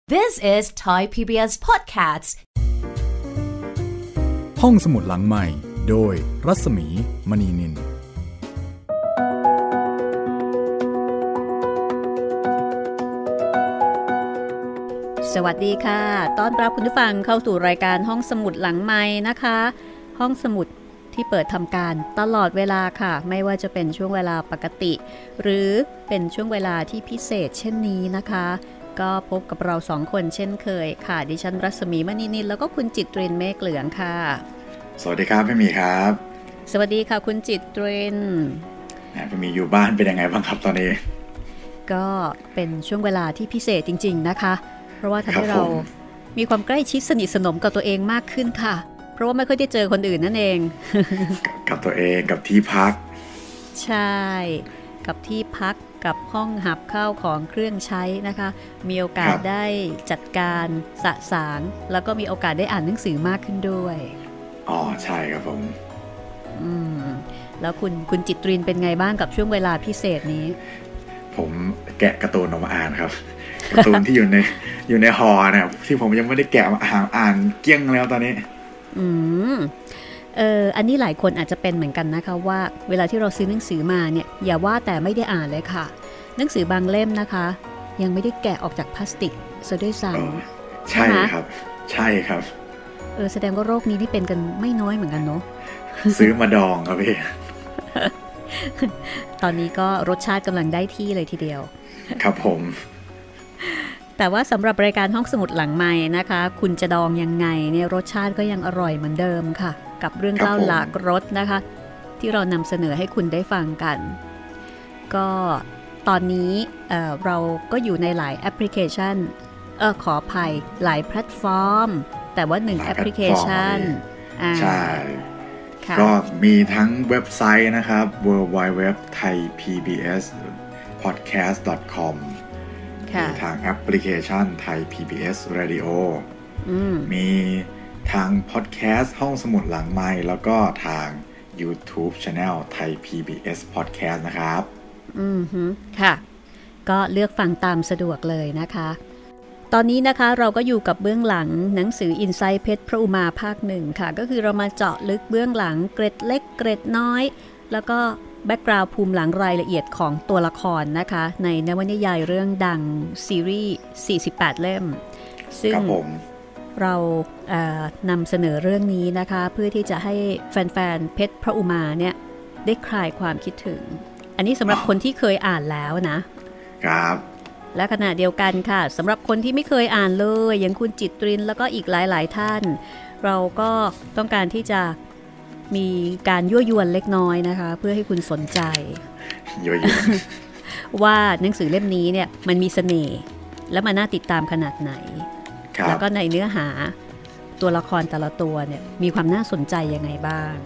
This is Thai PBS Podcast ห้องสมุดหลังใหม่โดยรัศมีมณีนินสวัสดีค่ะต้อนรับคุณผู้ฟังเข้าสู่รายการห้องสมุดหลังไมค์นะคะห้องสมุดที่เปิดทำการตลอดเวลาค่ะไม่ว่าจะเป็นช่วงเวลาปกติหรือเป็นช่วงเวลาที่พิเศษเช่นนี้นะคะก็พบกับเราสองคนเช่นเคยค่ะดิฉันรัศมีมณีนินแล้วก็คุณจิตรินเมฆเหลืองค่ะสวัสดีครับพี่มีครับสวัสดีค่ะคุณจิตรินพี่มีอยู่บ้านเป็นยังไงบ้างครับตอนนี้ก็เป็นช่วงเวลาที่พิเศษจริงๆนะคะเพราะว่าทำให้เรามีความใกล้ชิดสนิทสนมกับตัวเองมากขึ้นค่ะเพราะว่าไม่ค่อยได้เจอคนอื่นนั่นเองกับตัวเองกับที่พักใช่กับที่พักกับห้องหับข้าวของเครื่องใช้นะคะมีโอกาสได้จัดการสะสางแล้วก็มีโอกาสได้อ่านหนังสือมากขึ้นด้วยอ๋อใช่ครับผมแล้วคุณจิตรินเป็นไงบ้างกับช่วงเวลาพิเศษนี้ผมแกะการ์ตูนออกมาอ่านครับการ์ตูนที่อยู่ในหอเนี่ยที่ผมยังไม่ได้แกะมาอ่านเกลี้ยงแล้วตอนนี้อันนี้หลายคนอาจจะเป็นเหมือนกันนะคะว่าเวลาที่เราซื้อหนังสือมาเนี่ยอย่าว่าแต่ไม่ได้อ่านเลยค่ะหนังสือบางเล่มนะคะยังไม่ได้แกะออกจากพลาสติกซะด้วยซ้ำใช่ครับใช่ครับแสดงว่าโรคนี้นี่เป็นกันไม่น้อยเหมือนกันเนาะซื้อมาดองครับพี่ตอนนี้ก็รสชาติกำลังได้ที่เลยทีเดียวครับผมแต่ว่าสำหรับรายการห้องสมุดหลังไมค์นะคะคุณจะดองยังไงเนี่ยรสชาติก็ยังอร่อยเหมือนเดิมค่ะกับเรื่องเล่าหลากรสนะคะที่เรานำเสนอให้คุณได้ฟังกันก็ตอนนี้เราก็อยู่ในหลายแอปพลิเคชันขออภัยหลายแพลตฟอร์มแต่ว่า1แอปพลิเคชันใช่ก็มีทั้งเว็บไซต์นะครับ www.thaipbspodcast.com มีทางแอปพลิเคชัน Thai PBS Radio มีทางพอดแคสต์ห้องสมุดหลังไมค์แล้วก็ทาง YouTube Channel Thai PBS Podcast นะครับค่ะก็เลือกฟังตามสะดวกเลยนะคะตอนนี้นะคะเราก็อยู่กับเบื้องหลังหนังสือ Insight เพชรพระอุมาภาคหนึ่งค่ะก็คือเรามาเจาะลึกเบื้องหลังเกร็ดเล็กเกร็ดน้อยแล้วก็แบ็กกราวด์ภูมิหลังรายละเอียดของตัวละครนะคะในนวนิยายเรื่องดังซีรีส์48เล่มซึ่งเรานำเสนอเรื่องนี้นะคะเพื่อที่จะให้แฟนๆเพชรพระอุมาเนี่ยได้คลายความคิดถึงอันนี้สำหรับคนที่เคยอ่านแล้วนะครับและขณะเดียวกันค่ะสำหรับคนที่ไม่เคยอ่านเลยอย่างคุณจิตรินแล้วก็อีกหลายๆท่านเราก็ต้องการที่จะมีการยั่วยวนเล็กน้อยนะคะเพื่อให้คุณสนใจยั่วยวนว่าหนังสือเล่มนี้เนี่ยมันมีเสน่ห์และมันน่าติดตามขนาดไหนแล้วก็ในเนื้อหาตัวละครแต่ละตัวเนี่ยมีความน่าสนใจยังไงบ้าง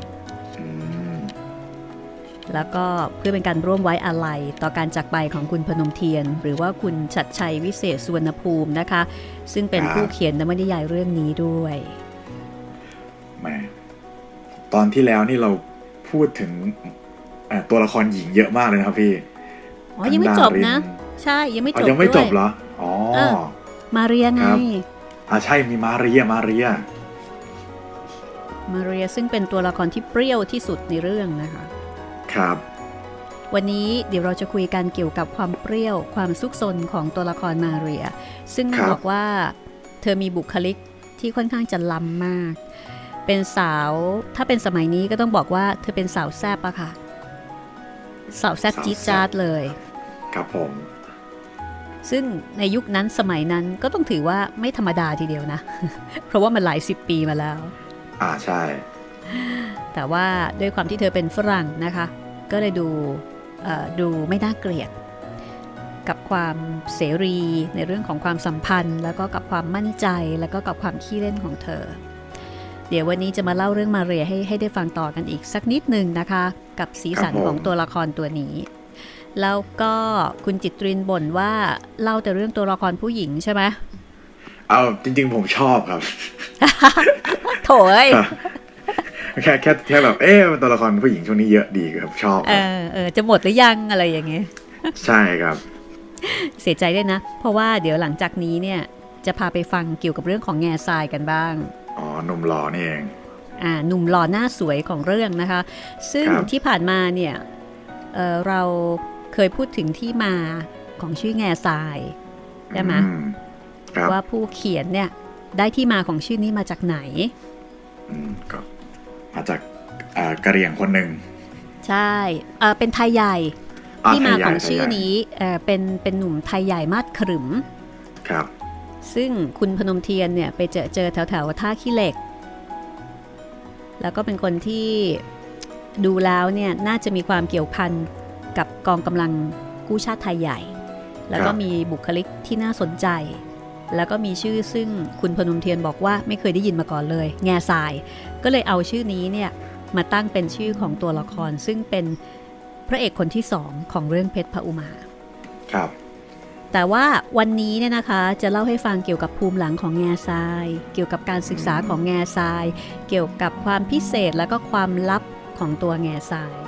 แล้วก็เพื่อเป็นการร่วมไว้อาลัยต่อการจากไปของคุณพนมเทียนหรือว่าคุณชัดชัยวิเศษสุวรรณภูมินะคะซึ่งเป็นผู้เขียนนวนิยายเรื่องนี้ด้วยแม่ตอนที่แล้วนี่เราพูดถึงตัวละครหญิงเยอะมากเลยนะครับพี่ยังไม่จบนะใช่ยังไม่จบยังไม่จบเหรอมาเรียไงใช่มีมาเรียซึ่งเป็นตัวละครที่เปรี้ยวที่สุดในเรื่องนะคะครับวันนี้เดี๋ยวเราจะคุยกันเกี่ยวกับความเปรี้ยวความซุกซนของตัวละครมาเรียซึ่งบอกว่าเธอมีบุคลิกที่ค่อนข้างจะล้ำมากเป็นสาวถ้าเป็นสมัยนี้ก็ต้องบอกว่าเธอเป็นสาวแซ่บอะค่ะสาวแซ่บจี๊ดจ๊าดเลยครับผมซึ่งในยุคนั้นสมัยนั้นก็ต้องถือว่าไม่ธรรมดาทีเดียวนะ เพราะว่ามันหลาย10 ปีมาแล้วใช่แต่ว่าด้วยความที่เธอเป็นฝรั่งนะคะก็เลยดูไม่น่าเกลียดกับความเสรีในเรื่องของความสัมพันธ์แล้วก็กับความมั่นใจแล้วก็กับความขี้เล่นของเธอเดี๋ยววันนี้จะมาเล่าเรื่องมาเรียให้ได้ฟังต่อกันอีกสักนิดนึงนะคะกับสีสันของตัวละครตัวนี้แล้วก็คุณจิตรินบ่นว่าเล่าแต่เรื่องตัวละครผู้หญิงใช่ไหมจริงๆผมชอบครับโถยแค่แบบตัวละครผู้หญิงช่วงนี้เยอะดีครับชอบจะหมดหรือยังอะไรอย่างเงี้ยใช่ครับเสียใจด้วยนะเพราะว่าเดี๋ยวหลังจากนี้เนี่ยจะพาไปฟังเกี่ยวกับเรื่องของแง่ทรายกันบ้างอ๋อหนุ่มหล่อนี่เองหนุ่มหล่อหน้าสวยของเรื่องนะคะซึ่งที่ผ่านมาเนี่ยเราเคยพูดถึงที่มาของชื่อแง่ทรายใช่ไหมว่าผู้เขียนเนี่ยได้ที่มาของชื่อนี้มาจากไหนก็มาจากกะเหรี่ยงคนหนึ่งใช่เป็นไทยใหญ่ที่มาของชื่อนี้เป็นหนุ่มไทยใหญ่มาดขรึมครับซึ่งคุณพนมเทียนเนี่ยไปเจอแถวท่าขี้เหล็กแล้วก็เป็นคนที่ดูแล้วเนี่ยน่าจะมีความเกี่ยวพันกับกองกำลังกู้ชาติไทยใหญ่แล้วก็มีบุคลิกที่น่าสนใจแล้วก็มีชื่อซึ่งคุณพนมเทียนบอกว่าไม่เคยได้ยินมาก่อนเลยแง่ทรายก็เลยเอาชื่อนี้เนี่ยมาตั้งเป็นชื่อของตัวละครซึ่งเป็นพระเอกคนที่สองของเรื่องเพชรพระอุมาครับแต่ว่าวันนี้เนี่ยนะคะจะเล่าให้ฟังเกี่ยวกับภูมิหลังของแง่ทรายเกี่ยวกับการศึกษาของแง่ทรายเกี่ยวกับความพิเศษแล้วก็ความลับของตัวแง่ทราย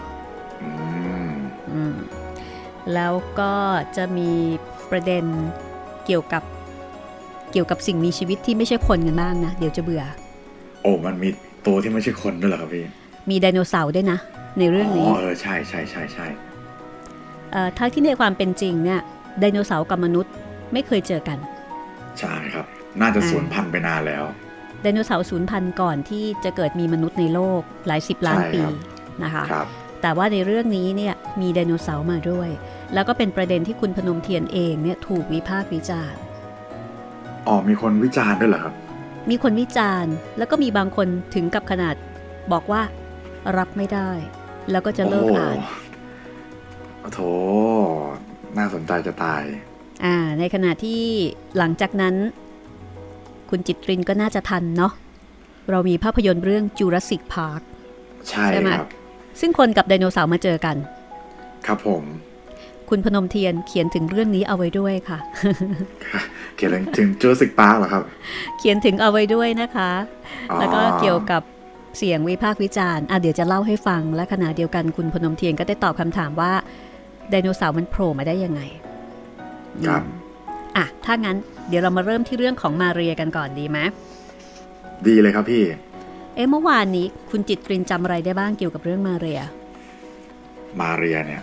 แล้วก็จะมีประเด็นเกี่ยวกับสิ่งมีชีวิตที่ไม่ใช่คนกันบ้างนะเดี๋ยวจะเบื่อโอ้มันมีตัวที่ไม่ใช่คนด้วยเหรอครับพี่มีไดโนเสาร์ด้วยนะในเรื่องนี้ใช่ใช่ใช่ใช่ทั้งที่ในความเป็นจริงเนี่ยไดโนเสาร์กับมนุษย์ไม่เคยเจอกันใช่ครับน่าจะสูญพันธุ์ไปนานแล้วไดโนเสาร์สูญพันธุ์ก่อนที่จะเกิดมีมนุษย์ในโลกหลาย10 ล้านปีนะคะแต่ว่าในเรื่องนี้เนี่ยมีไดโนเสาร์มาด้วยแล้วก็เป็นประเด็นที่คุณพนมเทียนเองเนี่ยถูกวิพากษ์วิจารณ์มีคนวิจารณ์ด้วยเหรอครับมีคนวิจารณ์แล้วก็มีบางคนถึงกับขนาดบอกว่ารับไม่ได้แล้วก็จะเลิกอ่านโธ่น่าสนใจจะตายในขณะที่หลังจากนั้นคุณจิตรินก็น่าจะทันเนาะเรามีภาพยนตร์เรื่องจูราสสิคพาร์คใช่ครับซึ่งคนกับไดโนเสาร์มาเจอกันครับผมคุณพนมเทียนเขียนถึงเรื่องนี้เอาไว้ด้วยค่ะเขียนถึงจูราสสิคพาร์คเหรอครับเขียนถึงเอาไว้ด้วยนะคะแล้วก็เกี่ยวกับเสียงวิพากษ์วิจารณ์เดี๋ยวจะเล่าให้ฟังและขณะเดียวกันคุณพนมเทียนก็ได้ตอบคำถามว่าไดโนเสาร์มันโผล่มาได้ยังไงครับถ้างั้นเดี๋ยวเรามาเริ่มที่เรื่องของมาเรียกันก่อนดีไหมดีเลยครับพี่เมื่อวานนี้คุณจิตรินจำอะไรได้บ้างเกี่ยวกับเรื่องมาเรียเนี่ย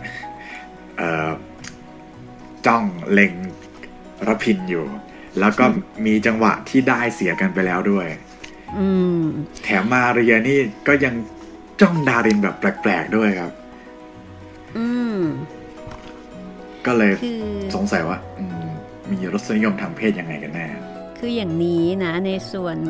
จ้องเล็งระพินอยู่แล้วก็มีจังหวะที่ได้เสียกันไปแล้วด้วยแถมมาเรียนี่ก็ยังจ้องดารินแบบแปลกๆด้วยครับก็เลยสงสัยว่ามีรสนิยมทางเพศยังไงกันแน่คืออย่างนี้นะในส่วน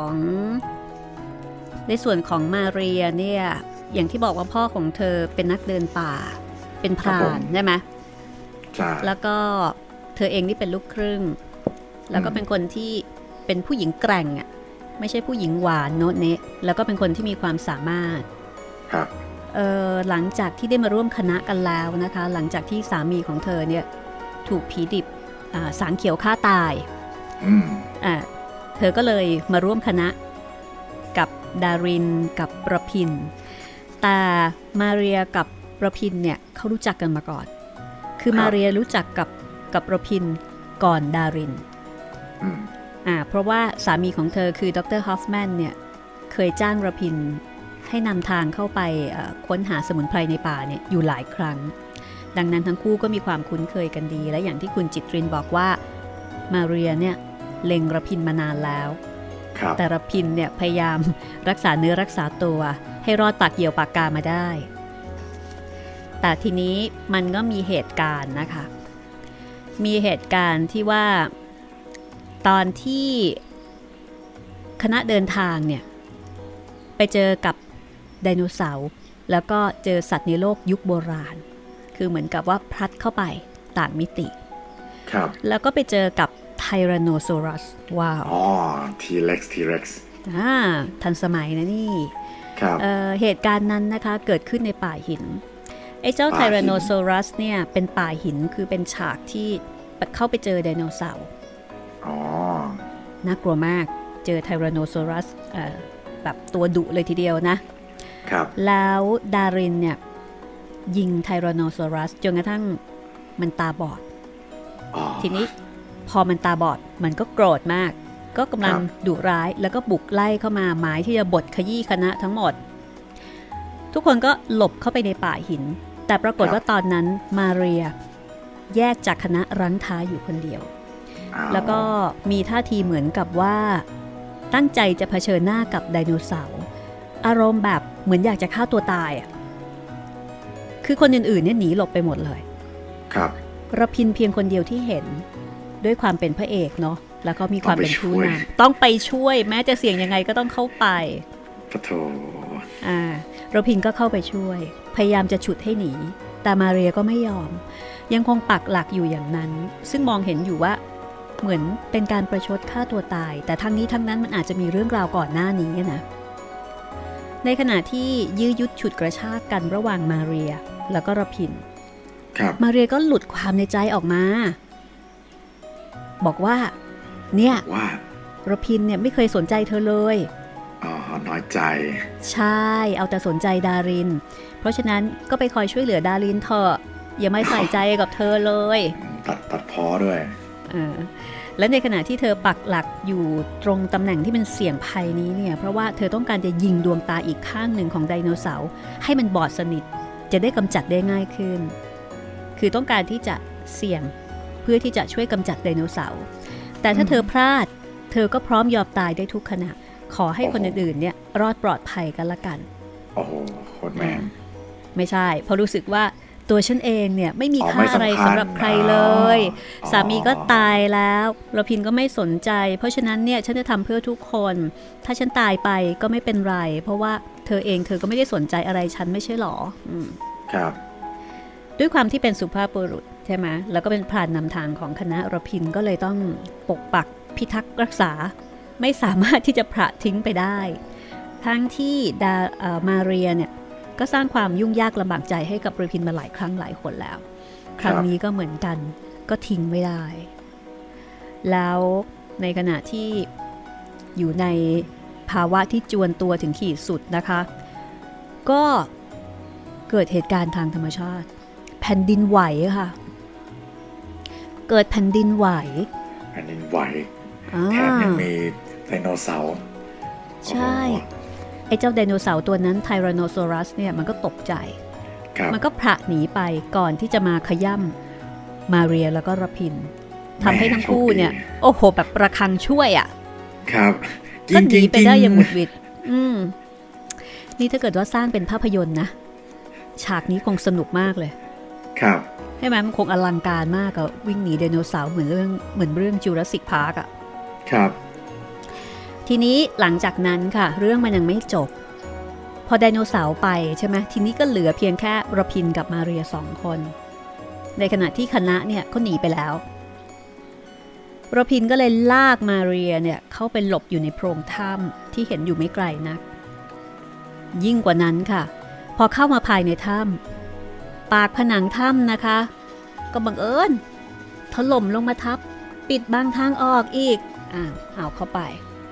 ของมาเรียเนี่ยอย่างที่บอกว่าพ่อของเธอเป็นนักเดินป่าเป็นพรานใช่ไหมใช่แล้วก็เธอเองนี่เป็นลูกครึ่งแล้วก็เป็นคนที่เป็นผู้หญิงแกร่งไม่ใช่ผู้หญิงหวานโน้ตเนะแล้วก็เป็นคนที่มีความสามารถครับหลังจากที่ได้มาร่วมคณะกันแล้วนะคะหลังจากที่สามีของเธอเนี่ยถูกผีดิบสางเขียวฆ่าตายเธอก็เลยมาร่วมคณะกับดารินกับประพินแต่มาเรียกับประพินเนี่ยเขารู้จักกันมาก่อนคือมาเรียรู้จักกับประพินก่อนดารินเพราะว่าสามีของเธอคือดร. ฮอฟแมนเนี่ยเคยจ้างประพินให้นำทางเข้าไปค้นหาสมุนไพรในป่าเนี่ยอยู่หลายครั้งดังนั้นทั้งคู่ก็มีความคุ้นเคยกันดีและอย่างที่คุณจิตรินบอกว่ามาเรียเนี่ยเล็งระพินมานานแล้วแต่ระพินเนี่ยพยายามรักษาเนื้อรักษาตัวให้รอดปากเหยี่ยวปากกามาได้แต่ทีนี้มันก็มีเหตุการณ์นะคะมีเหตุการณ์ที่ว่าตอนที่คณะเดินทางเนี่ยไปเจอกับไดโนเสาร์แล้วก็เจอสัตว์ในโลกยุคโบราณคือเหมือนกับว่าพลัดเข้าไปต่างมิติครับแล้วก็ไปเจอกับไทแรนโนซอรัสว้าว T-Rex ทันสมัยนะนี่ครับเหตุการณ์นั้นนะคะเกิดขึ้นในป่าหินไอ้เจ้าไทแรนโนซอรัสเนี่ยเป็นป่าหินคือเป็นฉากที่เข้าไปเจอไดโนเสาร์น่ากลัวมากเจอไทแรนโนซอรัสแบบตัวดุเลยทีเดียวนะครับแล้วดารินเนี่ยยิงไทแรนโนซอรัสจนกระทั่งมันตาบอดทีนี้พพอมันตาบอดมันก็โกรธมากก็กำลังดุร้ายแล้วก็บุกไล่เข้ามาหมายที่จะบดขยี้คณะทั้งหมดทุกคนก็หลบเข้าไปในป่าหินแต่ปรากฏว่าตอนนั้นมาเรียแยกจากคณะรั้งท้ายอยู่คนเดียวแล้วก็มีท่าทีเหมือนกับว่าตั้งใจจะเผชิญหน้ากับไดโนเสาร์อารมณ์แบบเหมือนอยากจะฆ่าตัวตายอ่ะคือคนอื่นๆเนี่ยหนีหลบไปหมดเลยครับระพินเพียงคนเดียวที่เห็นด้วยความเป็นพระเอกเนาะแล้วก็มีความเป็นผู้นำต้องไปช่วยแม้จะเสี่ยงยังไงก็ต้องเข้าไปปะโถระพินก็เข้าไปช่วยพยายามจะฉุดให้หนีแต่มาเรียก็ไม่ยอมยังคงปักหลักอยู่อย่างนั้นซึ่งมองเห็นอยู่ว่าเหมือนเป็นการประชดฆ่าตัวตายแต่ทั้งนี้ทั้งนั้นมันอาจจะมีเรื่องราวก่อนหน้านี้นะในขณะที่ยื้อยุดฉุดกระชากกันระหว่างมาเรียแล้วก็ระพินมาเรียก็หลุดความในใจออกมาบอกว่าเนี่ยระพินเนี่ยไม่เคยสนใจเธอเลยน้อยใจใช่เอาแต่สนใจดารินเพราะฉะนั้นก็ไปคอยช่วยเหลือดารินเถอะอย่าไม่ใส่ใจกับเธอเลยตัดพ้อด้วยและในขณะที่เธอปักหลักอยู่ตรงตำแหน่งที่มันเสี่ยงภัยนี้เนี่ยเพราะว่าเธอต้องการจะยิงดวงตาอีกข้างหนึ่งของไดโนเสาร์ให้มันบอดสนิทจะได้กำจัดได้ง่ายขึ้นคือต้องการที่จะเสี่ยงเพื่อที่จะช่วยกำจัดไดโนเสาร์แต่ถ้าเธอพลาดเธอก็พร้อมยอมตายได้ทุกขณะขอให้คนอื่นๆเนี่ยรอดปลอดภัยกันละกันโอ้โหโคตรแมนไม่ใช่เพราะรู้สึกว่าตัวฉันเองเนี่ยไม่มีค่าอะไรสำหรับใครเลยสามีก็ตายแล้วระพินก็ไม่สนใจเพราะฉะนั้นเนี่ยฉันจะทำเพื่อทุกคนถ้าฉันตายไปก็ไม่เป็นไรเพราะว่าเธอเองเธอก็ไม่ได้สนใจอะไรฉันไม่ใช่หรอครับด้วยความที่เป็นสุภาพบุรุษใช่ไหมแล้วก็เป็นพรานนำทางของคณะระพินก็เลยต้องปกปักพิทักษ์รักษาไม่สามารถที่จะพระทิ้งไปได้ทั้งที่มาเรียเนี่ยก็สร้างความยุ่งยากลำบากใจให้กับระพินมาหลายครั้งหลายคนแล้วครั้งนี้ก็เหมือนกันก็ทิ้งไม่ได้แล้วในขณะที่อยู่ในภาวะที่จวนตัวถึงขีดสุดนะคะก็เกิดเหตุการณ์ทางธรรมชาติแผ่นดินไหวค่ะเกิดแผ่นดินไหวแถมยังมีไดโนเสาร์ใช่ไอ้เจ้าไดโนเสาร์ตัวนั้นไทแรโนซอรัสเนี่ยมันก็ตกใจมันก็พระหนีไปก่อนที่จะมาขย่ำมาเรียแล้วก็ระพินทำให้ทั้งคู่เนี่ยโอ้โหแบบประคังช่วยอ่ะครับก็หนีไปได้อย่างหวุดหวิดนี่ถ้าเกิดว่าสร้างเป็นภาพยนตร์นะฉากนี้คงสนุกมากเลยครับใช่ไหมมันคงอลังการมากอะวิ่งหนีไดโนเสาร์เหมือนเรื่องจูราสสิคพาร์คอะครับทีนี้หลังจากนั้นค่ะเรื่องมันยังไม่จบพอไดโนเสาร์ไปใช่ไหมทีนี้ก็เหลือเพียงแค่ระพินกับมาเรีย2 คนในขณะที่คณะเนี่ยเขาหนีไปแล้วระพินก็เลยลากมาเรียเนี่ยเข้าไปหลบอยู่ในโพรงถ้ำที่เห็นอยู่ไม่ไกลนักยิ่งกว่านั้นค่ะพอเข้ามาภายในถ้ำปากผนังถ้ำนะคะก็บังเอิญถล่มลงมาทับปิดบังทางออกอีกเอาเข้าไป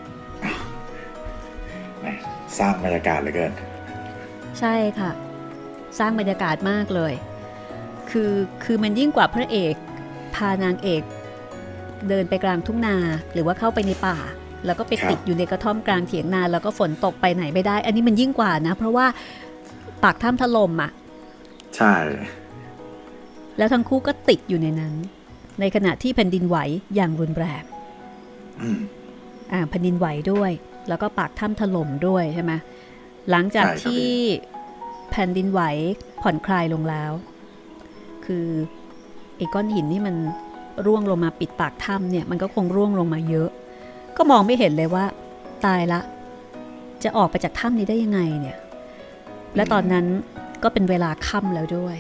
สร้างบรรยากาศเหลือเกินใช่ค่ะสร้างบรรยากาศมากเลยคือมันยิ่งกว่าพระเอกพานางเอกเดินไปกลางทุ่งนาหรือว่าเข้าไปในป่าแล้วก็ไปติดอยู่ในกระท่อมกลางเถียงนาแล้วก็ฝนตกไปไหนไม่ได้อันนี้มันยิ่งกว่านะเพราะว่าปากถ้ำถล่มอ่ะใช่แล้วทั้งคู่ก็ติดอยู่ในนั้นในขณะที่แผ่นดินไหวอย่างรุนแรงแผ่นดินไหวด้วยแล้วก็ปากถ้ำถล่มด้วยใช่ไหมหลังจากที่แผ่นดินไหวผ่อนคลายลงแล้วคือไอ้ก้อนหินที่มันร่วงลงมาปิดปากถ้ำเนี่ยมันก็คงร่วงลงมาเยอะก็มองไม่เห็นเลยว่าตายละจะออกไปจากถ้ำนี้ได้ยังไงเนี่ยและตอนนั้นก็เป็นเวลาค่ำแล้วด้วย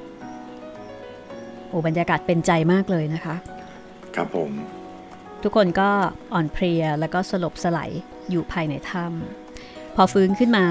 โอ้บรรยากาศเป็นใจมากเลยนะคะครับผมทุกคนก็อ่อนเพลียแล้วก็สลบสลายอยู่ภายในถ้ำพอฟื้นขึ้นมา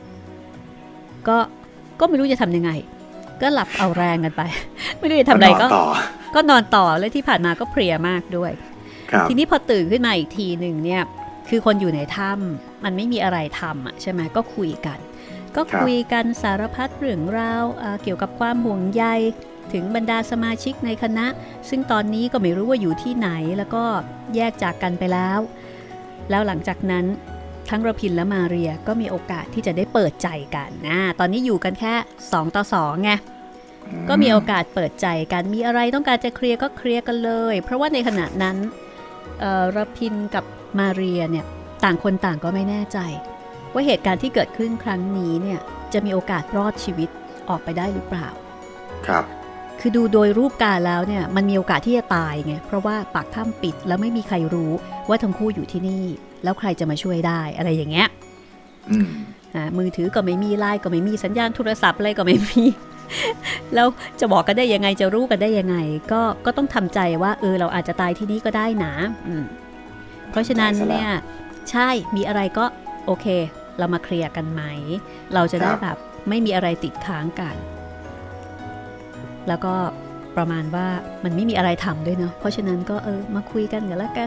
ก็ไม่รู้จะทำยังไงก็หลับเอาแรงกันไปไม่รู้จะทำอะไรก็นอนต่อและที่ผ่านมาก็เพลียมากด้วยทีนี้พอตื่นขึ้นมาอีกทีหนึ่งเนี่ยคือคนอยู่ในถ้ำมันไม่มีอะไรทำอ่ะใช่ไหมก็คุยกันสารพัดเรื่องราวเกี่ยวกับความห่วงใยถึงบรรดาสมาชิกในคณะซึ่งตอนนี้ก็ไม่รู้ว่าอยู่ที่ไหนแล้วก็แยกจากกันไปแล้วหลังจากนั้นทั้งระพินและมาเรียก็มีโอกาสที่จะได้เปิดใจกันตอนนี้อยู่กันแค่2 ต่อ 2ไงก็มีโอกาสเปิดใจกันมีอะไรต้องการจะเคลียร์ก็เคลียร์กันเลยเพราะว่าในขณะนั้นระพินกับมาเรียเนี่ยต่างคนต่างก็ไม่แน่ใจว่าเหตุการณ์ที่เกิดขึ้นครั้งนี้เนี่ยจะมีโอกาสรอดชีวิตออกไปได้หรือเปล่าครับคือดูโดยรูปการแล้วเนี่ยมันมีโอกาสที่จะตายไงเพราะว่าปากถ้ำปิดแล้วไม่มีใครรู้ว่าทั้งคู่อยู่ที่นี่แล้วใครจะมาช่วยได้อะไรอย่างเงี้ยมือถือก็ไม่มีไลน์ก็ไม่มีสัญญาณโทรศัพท์อะไรก็ไม่มีแล้วจะบอกกันได้ยังไงจะรู้กันได้ยังไงก็ต้องทำใจว่าเราอาจจะตายที่นี่ก็ได้นะเพราะฉะนั้นเนี่ยใช่มีอะไรก็โอเคเรามาเคลียร์กันไหมเราจะได้แบบไม่มีอะไรติดค้างกันแล้วก็ประมาณว่ามันไม่มีอะไรทำด้วยเนาะเพราะฉะนั้นก็มาคุยกันแล้วกัน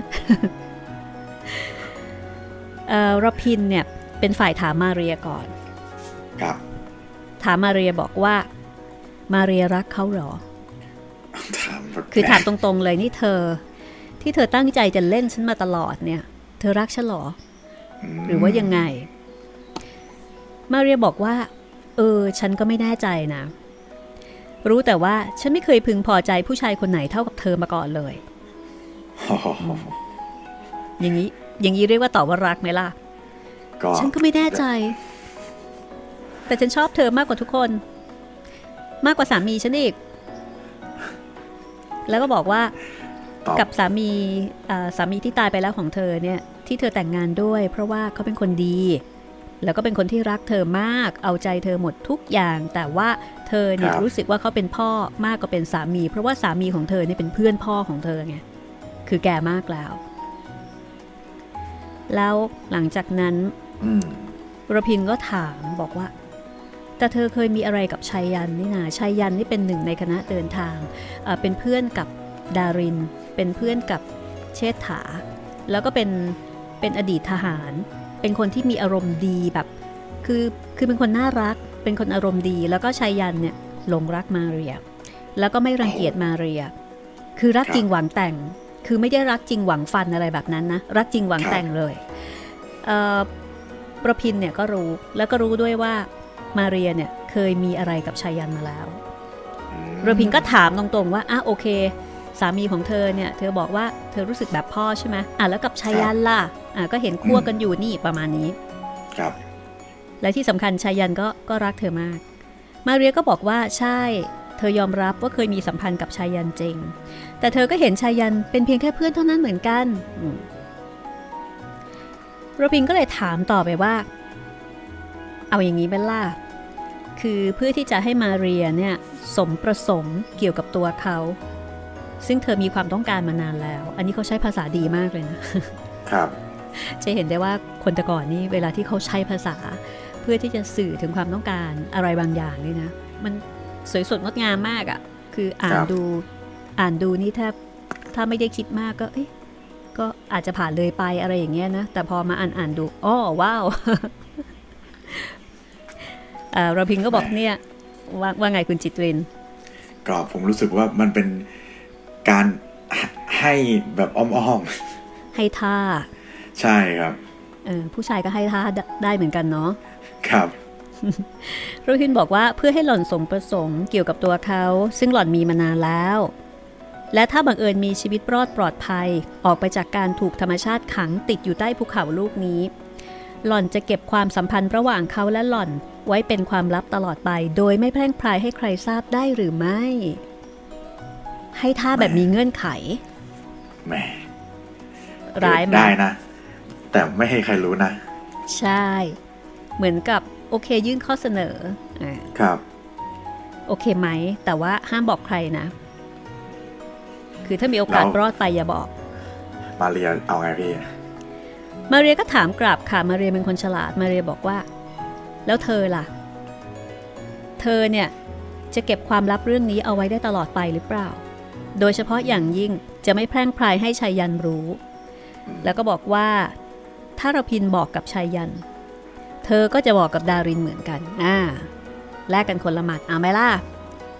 รพินเนี่ยเป็นฝ่ายถามมาเรียก่อนครับถามมาเรียบอกว่ามาเรียรักเขาหรอคือถามตรงๆเลยนี่เธอที่เธอตั้งใจจะเล่นฉันมาตลอดเนี่ยเธอรักฉันหรอหรือว่ายังไงมาเรียบอกว่าฉันก็ไม่แน่ใจนะรู้แต่ว่าฉันไม่เคยพึงพอใจผู้ชายคนไหนเท่ากับเธอมาก่อนเลยอย่างนี้เรียกว่าตอบว่ารักไหมล่ะฉันก็ไม่แน่ใจแต่ฉันชอบเธอมากกว่าทุกคนมากกว่าสามีฉันอีกแล้วก็บอกว่ากับสามีที่ตายไปแล้วของเธอเนี่ยที่เธอแต่งงานด้วยเพราะว่าเขาเป็นคนดีแล้วก็เป็นคนที่รักเธอมากเอาใจเธอหมดทุกอย่างแต่ว่าเธอเนี่ยรู้สึกว่าเขาเป็นพ่อมากกว่าเป็นสามีเพราะว่าสามีของเธอเนี่ยเป็นเพื่อนพ่อของเธอไงคือแก่มากแล้วหลังจากนั้นระพินก็ถามบอกว่าแต่เธอเคยมีอะไรกับชัยยันนี่นะชัยยันนี่เป็นหนึ่งในคณะเดินทางเป็นเพื่อนกับดารินเป็นเพื่อนกับเชษฐาแล้วก็เป็นอดีตทหารเป็นคนที่มีอารมณ์ดีแบบคือเป็นคนน่ารักเป็นคนอารมณ์ดีแล้วก็ชัยยันเนี่ยหลงรักมาเรียแล้วก็ไม่รังเกียจมาเรียคือรักจริงหวังแต่งคือไม่ได้รักจริงหวังฟันอะไรแบบนั้นนะรักจริงหวังแต่งเลยประพินเนี่ยก็รู้แล้วก็รู้ด้วยว่ามาเรียเนี่ยเคยมีอะไรกับชัยยันมาแล้วประพินก็ถามตรงๆว่าโอเคสามีของเธอเนี่ยเธอบอกว่าเธอรู้สึกแบบพ่อใช่ไหมแล้วกับชัยยันล่ะก็เห็นคั่วกันอยู่นี่ประมาณนี้ครับและที่สำคัญชัยยันก็รักเธอมากมาเรียก็บอกว่าใช่เธอยอมรับว่าเคยมีสัมพันธ์กับชัยยันจริงแต่เธอก็เห็นชัยยันเป็นเพียงแค่เพื่อนเท่านั้นเหมือนกันระพินก็เลยถามต่อไปว่าเอาอย่างนี้เป็นล่ะคือเพื่อที่จะให้มาเรียเนี่ยสมประสงค์เกี่ยวกับตัวเขาซึ่งเธอมีความต้องการมานานแล้วอันนี้เขาใช้ภาษาดีมากเลยนะครับจะเห็นได้ว่าคนแต่ก่อนนี่เวลาที่เขาใช้ภาษาเพื่อที่จะสื่อถึงความต้องการอะไรบางอย่างนี่นะมันสวยสดงดงามมากอ่ะคืออ่านดูนี่ถ้าไม่ได้คิดมากก็อาจจะผ่านเลยไปอะไรอย่างเงี้ยนะแต่พอมาอ่านดูว้าวเราพิงก็บอกเนี่ยว่าไงคุณจิตรินก็ผมรู้สึกว่ามันเป็นการให้แบบอ้อมให้ท่าใช่ครับผู้ชายก็ให้ท่าได้เหมือนกันเนาะครับเราพิงบอกว่าเพื่อให้หล่อนสมประสงค์เกี่ยวกับตัวเขาซึ่งหล่อนมีมานานแล้วและถ้าบังเอิญมีชีวิตรอดปลอดภัยออกไปจากการถูกธรรมชาติขังติดอยู่ใต้ภูเขาลูกนี้หล่อนจะเก็บความสัมพันธ์ระหว่างเขาและหล่อนไว้เป็นความลับตลอดไปโดยไม่แพร่งพรายให้ใครทราบได้หรือไม่ให้ท่าแบบมีเงื่อนไขแหมร้ายได้นะแต่ไม่ให้ใครรู้นะใช่เหมือนกับโอเคยื่นข้อเสนอครับโอเคไหมแต่ว่าห้ามบอกใครนะคือถ้ามีโอกาสรอดไปอย่าบอกมาเรียเอาไงพี่มาเรียก็ถามกลับค่ะมาเรียเป็นคนฉลาดมาเรียบอกว่าแล้วเธอล่ะเธอเนี่ยจะเก็บความลับเรื่องนี้เอาไว้ได้ตลอดไปหรือเปล่าโดยเฉพาะอย่างยิ่งจะไม่แพร่งพรายให้ชัยยันรู้แล้วก็บอกว่าถ้าระพินบอกกับชัยยันเธอก็จะบอกกับดารินเหมือนกันแลกกันคนละหมัดเอาไหมล่ะ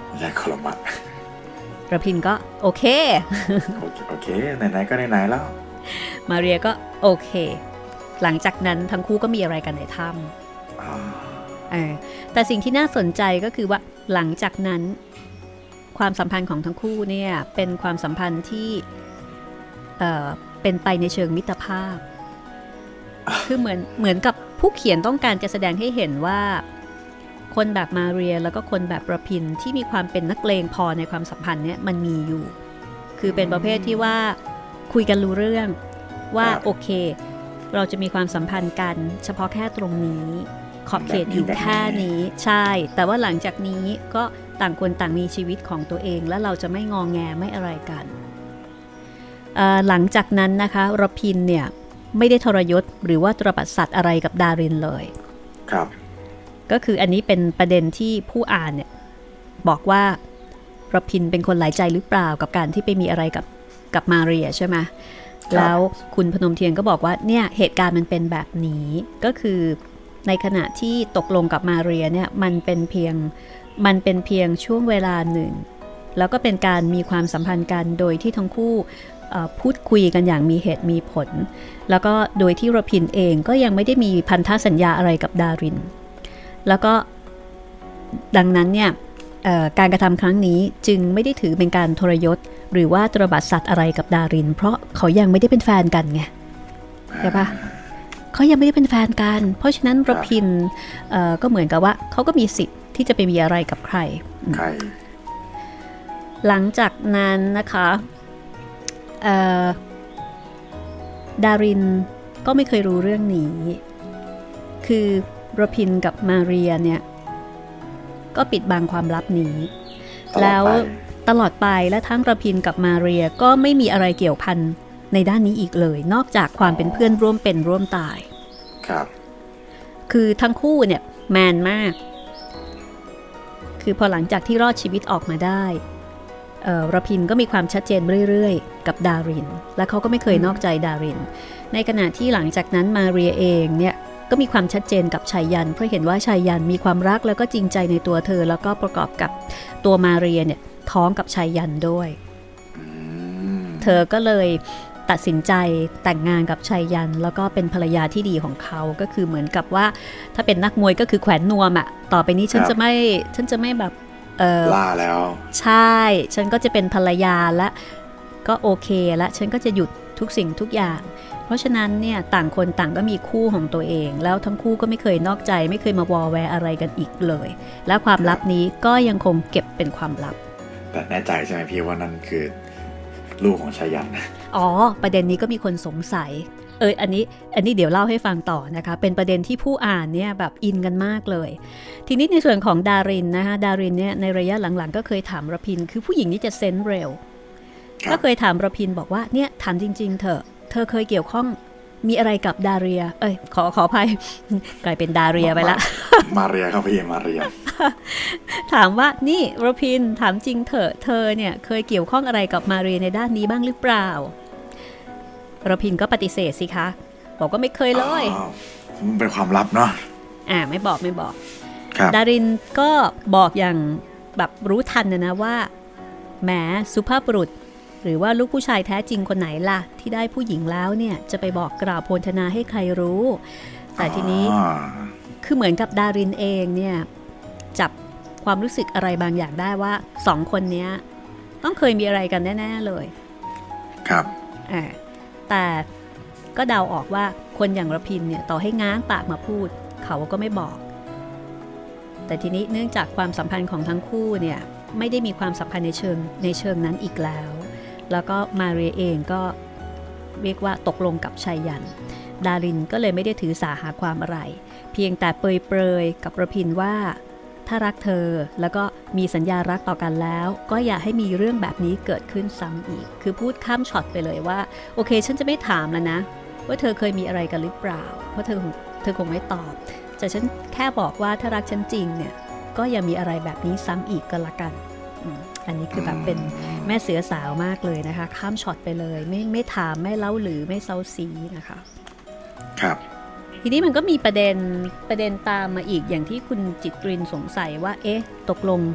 ใช่คนละมัดระพินก็โอเคโอเคไหนๆก็ไหนๆแล้วมาเรียก็โอเคหลังจากนั้นทั้งคู่ก็มีอะไรกันในถ้ำแต่สิ่งที่น่าสนใจก็คือว่าหลังจากนั้นความสัมพันธ์ของทั้งคู่เนี่ยเป็นความสัมพันธ์ที่เป็นไปในเชิงมิตรภาพคือเหมือนกับผู้เขียนต้องการจะแสดงให้เห็นว่าคนแบบมาเรียแล้วก็คนแบบระพินที่มีความเป็นนักเลงพอในความสัมพันธ์เนี่ยมันมีอยู่คือเป็นประเภทที่ว่าคุยกันรู้เรื่องว่าโอเคเราจะมีความสัมพันธ์กันเฉพาะแค่ตรงนี้ขอบเขตอยู่แค่นี้ใช่แต่ว่าหลังจากนี้ก็ต่างคนต่างมีชีวิตของตัวเองและเราจะไม่งอแงไม่อะไรกันหลังจากนั้นนะคะระพินเนี่ยไม่ได้ทรยศหรือว่าตระบัดสัตว์อะไรกับดารินเลยครับก็คืออันนี้เป็นประเด็นที่ผู้อ่านเนี่ยบอกว่าระพินเป็นคนหลายใจหรือเปล่ากับการที่ไปมีอะไรกับมาเรียใช่ไหมแล้วคุณพนมเทียนก็บอกว่าเนี่ยเหตุการณ์มันเป็นแบบนี้ก็คือในขณะที่ตกลงกับมาเรียเนี่ยมันเป็นเพียงช่วงเวลาหนึ่งแล้วก็เป็นการมีความสัมพันธ์กันโดยที่ทั้งคู่พูดคุยกันอย่างมีเหตุมีผลแล้วก็โดยที่ระพินเองก็ยังไม่ได้มีพันธสัญญาอะไรกับดารินแล้วก็ดังนั้นเนี่ยการกระทำครั้งนี้จึงไม่ได้ถือเป็นการทรยศหรือว่าตระบัดสัตว์อะไรกับดารินเพราะเขายังไม่ได้เป็นแฟนกันไงใช่ปะเขายังไม่ได้เป็นแฟนกันเพราะฉะนั้นระพินก็เหมือนกับว่าเขาก็มีสิทธิ์ที่จะไปมีอะไรกับใครหลังจากนั้นนะคะดารินก็ไม่เคยรู้เรื่องนี้คือระพินกับมาเรียเนี่ยก็ปิดบังความลับนี้แล้วตลอดไปและทั้งระพินกับมาเรียก็ไม่มีอะไรเกี่ยวพันในด้านนี้อีกเลยนอกจากความเป็นเพื่อนร่วมเป็นร่วมตายครับคือทั้งคู่เนี่ยแมนมากคือพอหลังจากที่รอดชีวิตออกมาได้ระพินก็มีความชัดเจนเรื่อยๆกับดารินและเขาก็ไม่เคยนอกใจดารินในขณะที่หลังจากนั้นมาเรียเองเนี่ยก็มีความชัดเจนกับชายยันเพราะเห็นว่าชายยันมีความรักแล้วก็จริงใจในตัวเธอแล้วก็ประกอบกับตัวมาเรียเนี่ยท้องกับชายยันด้วยเธอก็เลยตัดสินใจแต่งงานกับชายยันแล้วก็เป็นภรรยาที่ดีของเขาก็คือเหมือนกับว่าถ้าเป็นนักมวยก็คือแขวนนวมอ่ะต่อไปนี้ฉันจะไม่แบบล่าแล้วใช่ฉันก็จะเป็นภรรยาและก็โอเคและฉันก็จะหยุดทุกสิ่งทุกอย่างเพราะฉะนั้นเนี่ยต่างคนต่างก็มีคู่ของตัวเองแล้วทั้งคู่ก็ไม่เคยนอกใจไม่เคยมาวอแวร์อะไรกันอีกเลยและความลับนี้ก็ยังคงเก็บเป็นความลับแต่แน่ใจใช่ไหมพี่ว่านั่นคือลูกของชายันอ๋อประเด็นนี้ก็มีคนสงสัยอันนี้เดี๋ยวเล่าให้ฟังต่อนะคะเป็นประเด็นที่ผู้อ่านเนี่ยแบบอินกันมากเลยทีนี้ในส่วนของดารินนะคะดารินเนี่ยในระยะหลังๆก็เคยถามระพินคือผู้หญิงนี่จะเซนส์เร็วก็เคยถามระพินบอกว่าเนี่ยถามจริงๆเธอเคยเกี่ยวข้องมีอะไรกับดาเรียขออภัยกลายเป็นดาเรียไปละมาเรียครับพี่มาเรียถามว่านี่ระพินถามจริงเธอเนี่ยเคยเกี่ยวข้องอะไรกับมาเรียในด้านนี้บ้างหรือเปล่าระพินก็ปฏิเสธสิคะบอกว่าไม่เคยเลยเป็นความลับเนาะไม่บอกดารินก็บอกอย่างแบบรู้ทันนะว่าแหมสุภาพบุรุษหรือว่าลูกผู้ชายแท้จริงคนไหนล่ะที่ได้ผู้หญิงแล้วเนี่ยจะไปบอกกล่าวโพลธนาให้ใครรู้แต่ทีนี้คือเหมือนกับดารินเองเนี่ยจับความรู้สึกอะไรบางอย่างได้ว่าสองคนนี้ต้องเคยมีอะไรกันแน่ๆเลยครับแต่ก็เดาออกว่าคนอย่างระพินเนี่ยต่อให้ง้างปากมาพูดเขาก็ไม่บอกแต่ทีนี้เนื่องจากความสัมพันธ์ของทั้งคู่เนี่ยไม่ได้มีความสัมพันธ์ในเชิงนั้นอีกแล้วก็มาเรียเองก็เรียกว่าตกลงกับชายยันดารินก็เลยไม่ได้ถือสาหาความอะไรเพียงแต่เปรยกับระพินว่าถ้ารักเธอแล้วก็มีสัญญารักต่อกันแล้วก็อย่าให้มีเรื่องแบบนี้เกิดขึ้นซ้ำอีกคือพูดข้ามช็อตไปเลยว่าโอเคฉันจะไม่ถามแล้วนะว่าเธอเคยมีอะไรกันหรือเปล่าเพราะเธอคงไม่ตอบแต่ฉันแค่บอกว่าถ้ารักฉันจริงเนี่ยก็อย่ามีอะไรแบบนี้ซ้ำอีกก็แล้วกันอันนี้คือแบบเป็นแม่เสือสาวมากเลยนะคะข้ามช็อตไปเลยไม่ถามไม่เล่าหรือไม่เซาซีนะคะครับทีนี้มันก็มีประเด็นตามมาอีกอย่างที่คุณจิตรินสงสัยว่าตกลง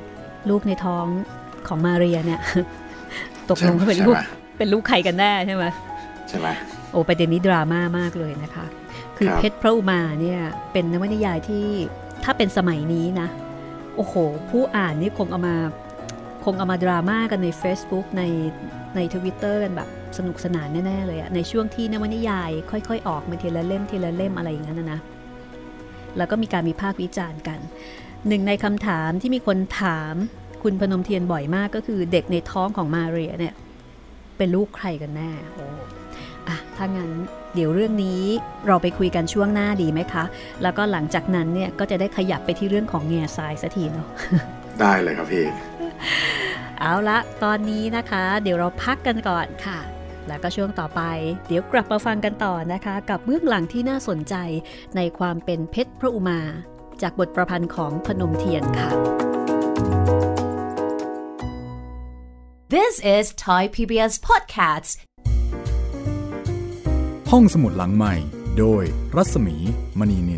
ลูกในท้องของมาเรียเนี่ยตกลงเขาเป็นลูกใครกันแน่ใช่ไหมใช่ไหมโอ้ประเด็นนี้ดราม่ามากเลยนะคะคือเพชรพระอุมาเนี่ยเป็นนวนิยายที่ถ้าเป็นสมัยนี้นะโอ้โหผู้อ่านนี่คงเอามาดราม่ากันใน Facebook ใน Twitter กันแบบสนุกสนานแน่ๆเลยอะในช่วงที่นวนิยายค่อยๆออกมาทีละเล่มอะไรอย่างนั้นนะแล้วก็มีการวิพากษ์วิจารณ์กันหนึ่งในคำถามที่มีคนถามคุณพนมเทียนบ่อยมากก็คือเด็กในท้องของมาเรียเนี่ยเป็นลูกใครกันแน่โอ้ถ้างั้นเดี๋ยวเรื่องนี้เราไปคุยกันช่วงหน้าดีไหมคะแล้วก็หลังจากนั้นเนี่ยก็จะได้ขยับไปที่เรื่องของแง่ทรายสักทีเนาะได้เลยครับพี่เอาละตอนนี้นะคะเดี๋ยวเราพักกันก่อนค่ะแล้วก็ช่วงต่อไปเดี๋ยวกลับมาฟังกันต่อนะคะกับเบื้องหลังที่น่าสนใจในความเป็นเพชรพระอุมาจากบทประพันธ์ของพนมเทียนค่ะ This is Thai PBS Podcasts ห้องสมุดหลังใหม่โดยรัศมีมณีนิน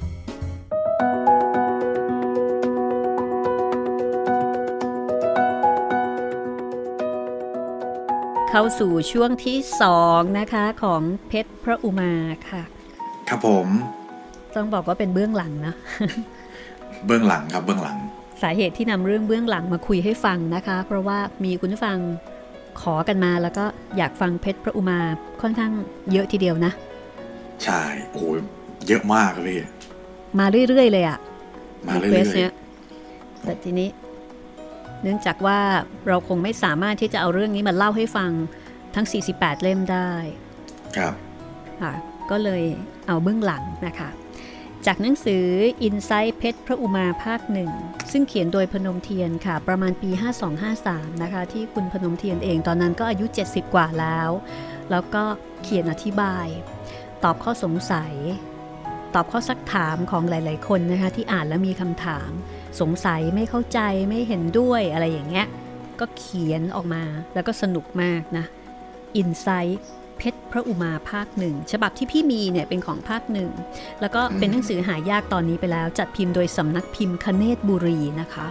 เข้าสู่ช่วงที่2นะคะของเพชรพระอุมาค่ะครับผมต้องบอกว่าเป็นเบื้องหลังนะเบื้องหลังครับเบื้องหลังสาเหตุที่นำเรื่องเบื้องหลังมาคุยให้ฟังนะคะเพราะว่ามีคุณผู้ฟังขอกันมาแล้วก็อยากฟังเพชรพระอุมาค่อนข้างเยอะทีเดียวนะใช่โอ้ยเยอะมากเลยมาเรื่อยๆเลยอะมาเรื่อยๆเนี่ยแต่ทีนี้เนื่องจากว่าเราคงไม่สามารถที่จะเอาเรื่องนี้มาเล่าให้ฟังทั้ง48เล่มได้ครับก็เลยเอาเบื้องหลังนะคะจากหนังสือ Insight เพชรพระอุมาภาค1ซึ่งเขียนโดยพนมเทียนค่ะประมาณปี5253นะคะที่คุณพนมเทียนเองตอนนั้นก็อายุ70กว่าแล้วก็เขียนอธิบายตอบข้อสงสัยตอบข้อซักถามของหลายๆคนนะคะที่อ่านแล้วมีคำถามสงสัยไม่เข้าใจไม่เห็นด้วยอะไรอย่างเงี้ยก็เขียนออกมาแล้วก็สนุกมากนะ Insight เพชรพระอุมาภาค1ฉบับที่พี่มีเนี่ยเป็นของภาค1แล้วก็เป็นหนังสือหายากตอนนี้ไปแล้วจัดพิมพ์โดยสำนักพิมพ์คเนศบุรีนะคะ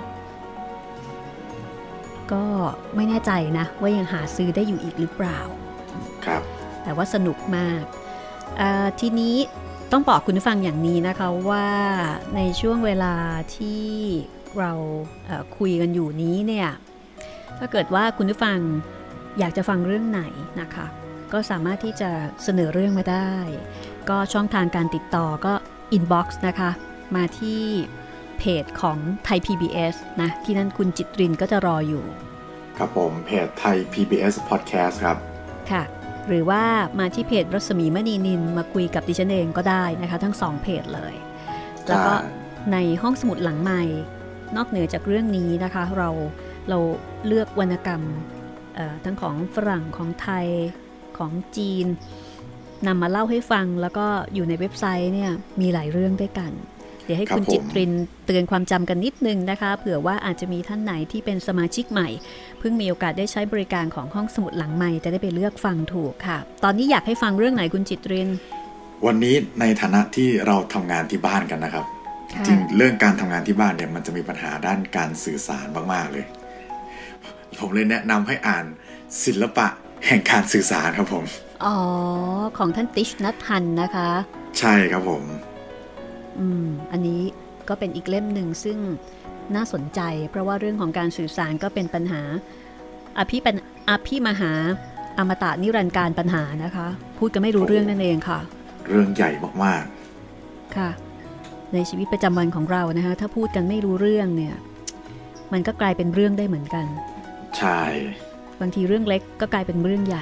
ก็ไม่แน่ใจนะว่ายังหาซื้อได้อยู่อีกหรือเปล่าครับแต่ว่าสนุกมากทีนี้ต้องบอกคุณผู้ฟังอย่างนี้นะคะว่าในช่วงเวลาที่เราคุยกันอยู่นี้เนี่ยถ้าเกิดว่าคุณผู้ฟังอยากจะฟังเรื่องไหนนะคะก็สามารถที่จะเสนอเรื่องมาได้ก็ช่องทางการติดต่อก็อินบ็อกซ์นะคะมาที่เพจของไทย PBS นะที่นั่นคุณจิตรินก็จะรออยู่ครับผมเพจไทย PBS Podcast ครับค่ะหรือว่ามาที่เพจรัศมีมณีนินมาคุยกับดิฉันเองก็ได้นะคะทั้ง2เพจเลยแล้วก็ในห้องสมุดหลังใหม่นอกเหนือจากเรื่องนี้นะคะเราเลือกวรรณกรรมทั้งของฝรั่งของไทยของจีนนำมาเล่าให้ฟังแล้วก็อยู่ในเว็บไซต์เนี่ยมีหลายเรื่องด้วยกันเดี๋ยวให้คุณจิตรินเตือนความจำกันนิดนึงนะคะเผื่อว่าอาจจะมีท่านไหนที่เป็นสมาชิกใหม่เพิ่งมีโอกาสได้ใช้บริการของห้องสมุดหลังใหม่จะได้ไปเลือกฟังถูกค่ะตอนนี้อยากให้ฟังเรื่องไหนคุณจิตรินวันนี้ในฐานะที่เราทำงานที่บ้านกันนะครับจริงเรื่องการทำงานที่บ้านเนี่ยมันจะมีปัญหาด้านการสื่อสารมากๆเลยผมเลยแนะนำให้อ่านศิลปะแห่งการสื่อสารครับผมของท่านติชนัทฮันนะคะใช่ครับผมอันนี้ก็เป็นอีกเล่มหนึ่งซึ่งน่าสนใจเพราะว่าเรื่องของการสื่อสารก็เป็นปัญหาอภิมหาอมตะนิรันดร์การปัญหานะคะพูดกันไม่รู้เรื่องนั่นเองค่ะเรื่องใหญ่มากๆค่ะในชีวิตประจำวันของเรานะคะถ้าพูดกันไม่รู้เรื่องเนี่ยมันก็กลายเป็นเรื่องได้เหมือนกันใช่บางทีเรื่องเล็กก็กลายเป็นเรื่องใหญ่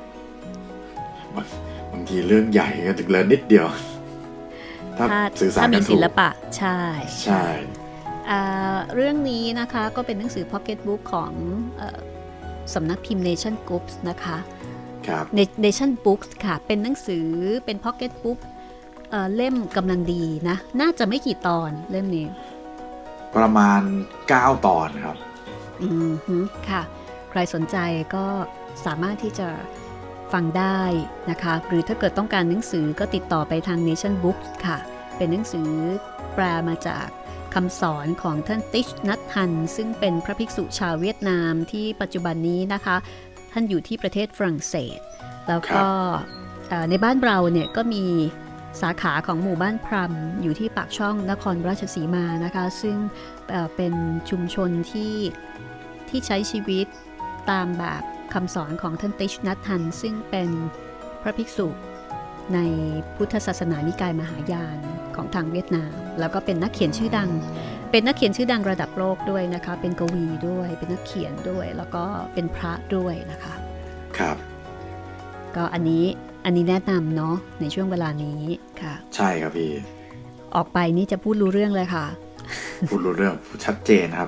บางทีเรื่องใหญ่ก็ถึงเลยนิดเดียวถ้ามีศิลปะใช่ใช่เรื่องนี้นะคะก็เป็นหนังสือ Pocket Book ของสำนักพิมพ์ Nation Books นะคะครับ Nation Books ค่ะเป็นหนังสือเป็น Pocket Book เล่มกำลังดีนะน่าจะไม่กี่ตอนเล่มนี้ประมาณ9ตอนครับค่ะใครสนใจก็สามารถที่จะฟังได้นะคะหรือถ้าเกิดต้องการหนังสือก็ติดต่อไปทาง Nation Books ค่ะเป็นหนังสือแปลมาจากคคำสอนของท่านติชนัทฮันซึ่งเป็นพระภิกษุชาวเวียดนามที่ปัจจุบันนี้นะคะท่านอยู่ที่ประเทศฝรั่งเศสแล้วก็ในบ้านเราเนี่ยก็มีสาขาของหมู่บ้านพรัมอยู่ที่ปากช่องนครราชสีมานะคะซึ่งเป็นชุมชนที่ใช้ชีวิตตามแบบคำสอนของท่านติชนัทฮันซึ่งเป็นพระภิกษุในพุทธศาสนานิกายมหายานของทางเวียดนามแล้วก็เป็นนักเขียนชื่อดังระดับโลกด้วยนะคะเป็นกวีด้วยเป็นนักเขียนด้วยแล้วก็เป็นพระด้วยนะคะครับก็อันนี้แนะนำเนาะในช่วงเวลานี้ค่ะใช่ครับพี่ออกไปนี่จะพูดรู้เรื่องเลยค่ะพูดรู้เรื่องชัดเจนครับ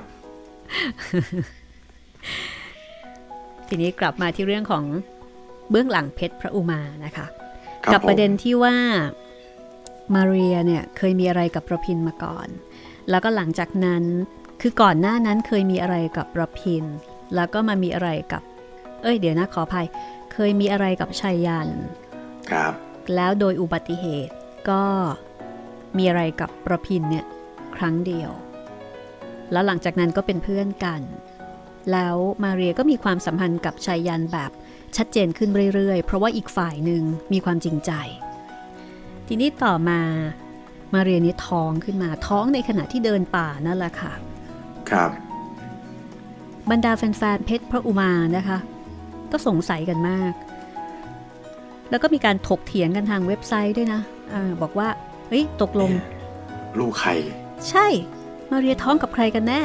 ทีนี้กลับมาที่เรื่องของเบื้องหลังเพชรพระอุมานะคะกับประเด็นที่ว่ามาเรียเนี่ยเคยมีอะไรกับระพินมาก่อนแล้วก็หลังจากนั้นคือก่อนหน้านั้นเคยมีอะไรกับระพินแล้วก็มามีอะไรกับเดี๋ยวนะขออภัยเคยมีอะไรกับชัยยันครับแล้วโดยอุบัติเหตุก็มีอะไรกับระพินเนี่ยครั้งเดียวแล้วหลังจากนั้นก็เป็นเพื่อนกันแล้วมาเรียก็มีความสัมพันธ์กับชัยยันแบบชัดเจนขึ้นเรื่อยๆเพราะว่าอีกฝ่ายหนึ่งมีความจริงใจทีนี้ต่อมาเรียนี่ท้องขึ้นมาท้องในขณะที่เดินป่านั่นแหละค่ะครับบรรดาแฟนๆเพชรพระอุมานะคะก็สงสัยกันมากแล้วก็มีการถกเถียงกันทางเว็บไซต์ด้วยนะบอกว่าเฮ้ยตกลงลูกใครใช่มาเรียท้องกับใครกันแน่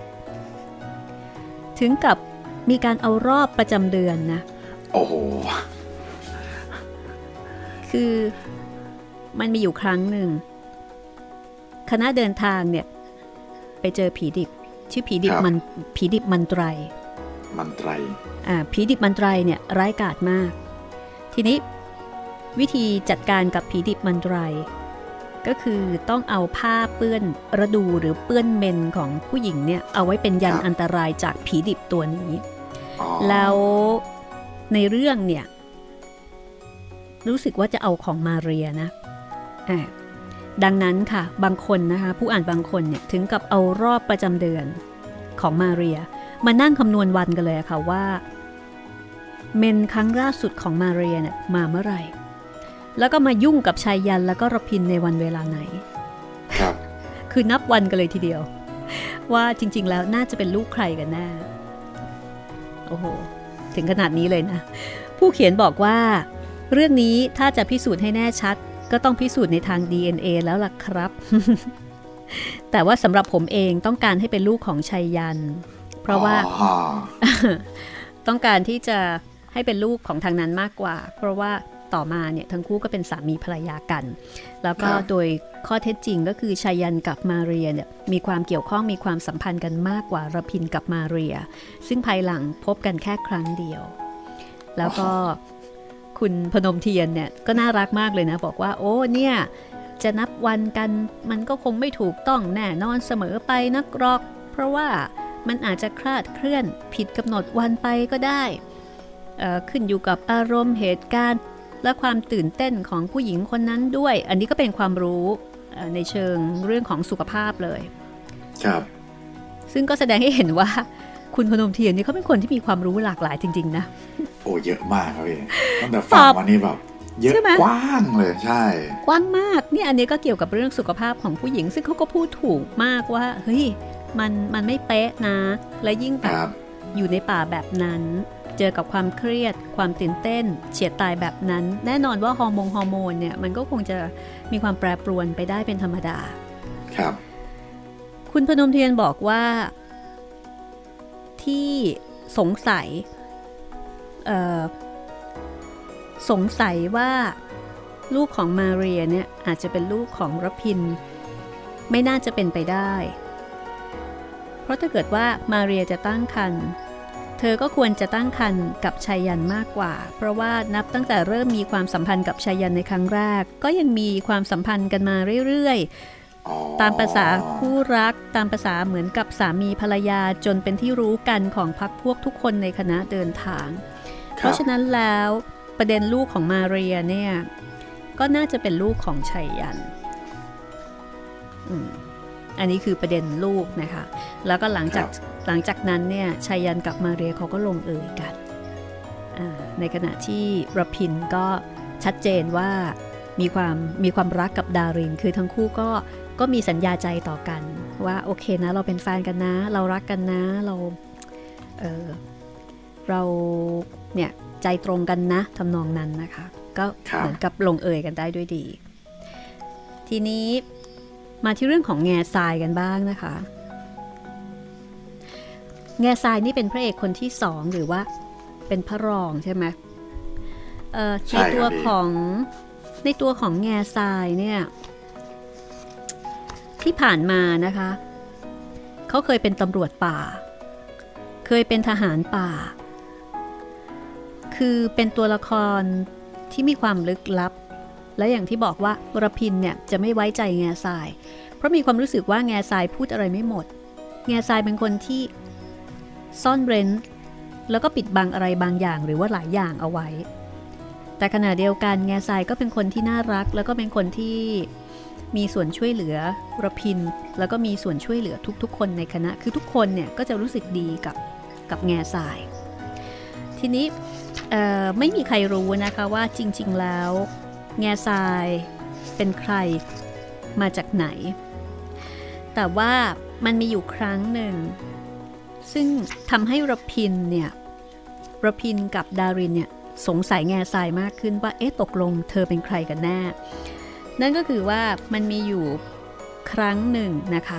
ถึงกับมีการเอารอบประจำเดือนนะโอ้โหคือมันมีอยู่ครั้งหนึ่งคณะเดินทางเนี่ยไปเจอผีดิบชื่อผีดิบมันไตรผีดิบมันไตรเนี่ยร้ายกาจมากทีนี้วิธีจัดการกับผีดิบมันไตรก็คือต้องเอาผ้าเปื้อนฤดูหรือเปื้อนเมนของผู้หญิงเนี่ยเอาไว้เป็นยันอันตรายจากผีดิบตัวนี้แล้วในเรื่องเนี่ยรู้สึกว่าจะเอาของมาเรียนะดังนั้นค่ะบางคนนะคะผู้อ่านบางคนเนี่ยถึงกับเอารอบประจำเดือนของมาเรียมานั่งคำนวณวันกันเลยค่ะว่าเมนครั้งล่าสุดของมาเรียเนี่ยมาเมื่อไหร่แล้วก็มายุ่งกับชายยันแล้วก็ระพินในวันเวลาไหนครับคือนับวันกันเลยทีเดียวว่าจริงๆแล้วน่าจะเป็นลูกใครกันแน่โอ้โหถึงขนาดนี้เลยนะผู้เขียนบอกว่าเรื่องนี้ถ้าจะพิสูจน์ให้แน่ชัดก็ต้องพิสูจน์ในทาง DNA แล้วล่ะครับ แต่ว่าสำหรับผมเองต้องการให้เป็นลูกของชัยยันเพราะว่า ต้องการที่จะให้เป็นลูกของทางนั้นมากกว่าเพราะว่าต่อมาเนี่ยทั้งคู่ก็เป็นสามีภรรยากันแล้วก็โดยข้อเท็จจริงก็คือชัยยันกับมาเรียเนี่ยมีความเกี่ยวข้องมีความสัมพันธ์กันมากกว่าระพินกับมาเรียซึ่งภายหลังพบกันแค่ครั้งเดียวแล้วก็คุณพนมเทียนเนี่ยก็น่ารักมากเลยนะบอกว่าโอ้เนี่ยจะนับวันกันมันก็คงไม่ถูกต้องแน่นอนเสมอไปนักหรอกเพราะว่ามันอาจจะคลาดเคลื่อนผิดกำหนดวันไปก็ได้ขึ้นอยู่กับอารมณ์เหตุการณ์และความตื่นเต้นของผู้หญิงคนนั้นด้วยอันนี้ก็เป็นความรู้ในเชิงเรื่องของสุขภาพเลยครับซึ่งก็แสดงให้เห็นว่าคุณพนมเทียนนี่เขาเป็นคนที่มีความรู้หลากหลายจริงๆนะโอ้เยอะมากครับพี่ตั้งแต่ฟังวันนี้แบบเยอะกว้างเลยใช่กว้างมากนี่อันนี้ก็เกี่ยวกับเรื่องสุขภาพของผู้หญิงซึ่งเขาก็พูดถูกมากว่าเฮ้ยมันไม่เป๊ะนะและยิ่งแบบอยู่ในป่าแบบนั้นเจอกับความเครียดความตื่นเต้นเฉียดตายแบบนั้นแน่นอนว่าฮอร์โมนเนี่ยมันก็คงจะมีความแปรปรวนไปได้เป็นธรรมดาครับคุณพนมเทียนบอกว่าที่สงสัยว่าลูกของมาเรียเนี่ยอาจจะเป็นลูกของระพินไม่น่าจะเป็นไปได้เพราะถ้าเกิดว่ามาเรียจะตั้งครรภ์เธอก็ควรจะตั้งครรภ์กับชัยยันมากกว่าเพราะว่านับตั้งแต่เริ่มมีความสัมพันธ์กับชัยยันในครั้งแรกก็ยังมีความสัมพันธ์กันมาเรื่อยๆตามภาษาคู่รักตามภาษาเหมือนกับสามีภรรยาจนเป็นที่รู้กันของพรรคพวกทุกคนในคณะเดินทางเพราะฉะนั้นแล้วประเด็นลูกของมาเรียเนี่ยก็น่าจะเป็นลูกของชัยยันอันนี้คือประเด็นลูกนะคะแล้วก็หลังจากนั้นเนี่ยชายันกับมาเรียเขาก็ลงเอยกันในขณะที่รพินก็ชัดเจนว่ามีความรักกับดารินคือทั้งคู่ก็มีสัญญาใจต่อกันว่าโอเคนะเราเป็นแฟนกันนะเรารักกันนะเราเนี่ยใจตรงกันนะทำนองนั้นนะคะก็เหมือนกับลงเอยกันได้ด้วยดีทีนี้มาที่เรื่องของแง่ทรายกันบ้างนะคะแง่ทรายนี่เป็นพระเอกคนที่2หรือว่าเป็นพระรองใช่ไหมในตัวของแง่ทรายเนี่ยที่ผ่านมานะคะเขาเคยเป็นตำรวจป่าเคยเป็นทหารป่าคือเป็นตัวละครที่มีความลึกลับและอย่างที่บอกว่ารพินเนี่ยจะไม่ไว้ใจแง่ทรายเพราะมีความรู้สึกว่าแง่ทรายพูดอะไรไม่หมดแง่ทรายเป็นคนที่ซ่อนเร้นแล้วก็ปิดบังอะไรบางอย่างหรือว่าหลายอย่างเอาไว้แต่ขณะเดียวกันแง่ทรายก็เป็นคนที่น่ารักแล้วก็เป็นคนที่มีส่วนช่วยเหลือรพินแล้วก็มีส่วนช่วยเหลือทุกๆคนในคณะคือทุกคนเนี่ยก็จะรู้สึกดีกับแง่ทรายทีนี้ไม่มีใครรู้นะคะว่าจริงๆแล้วแง่ทรายเป็นใครมาจากไหนแต่ว่ามันมีอยู่ครั้งหนึ่งซึ่งทำให้รพินกับดารินเนี่ยสงสัยแง่ทรายมากขึ้นว่าตกลงเธอเป็นใครกันแน่นั่นก็คือว่ามันมีอยู่ครั้งหนึ่งนะคะ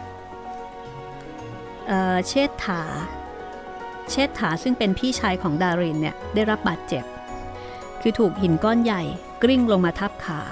เชษฐาซึ่งเป็นพี่ชายของดารินเนี่ยได้รับบาดเจ็บคือถูกหินก้อนใหญ่กลิ้งลงมาทับขา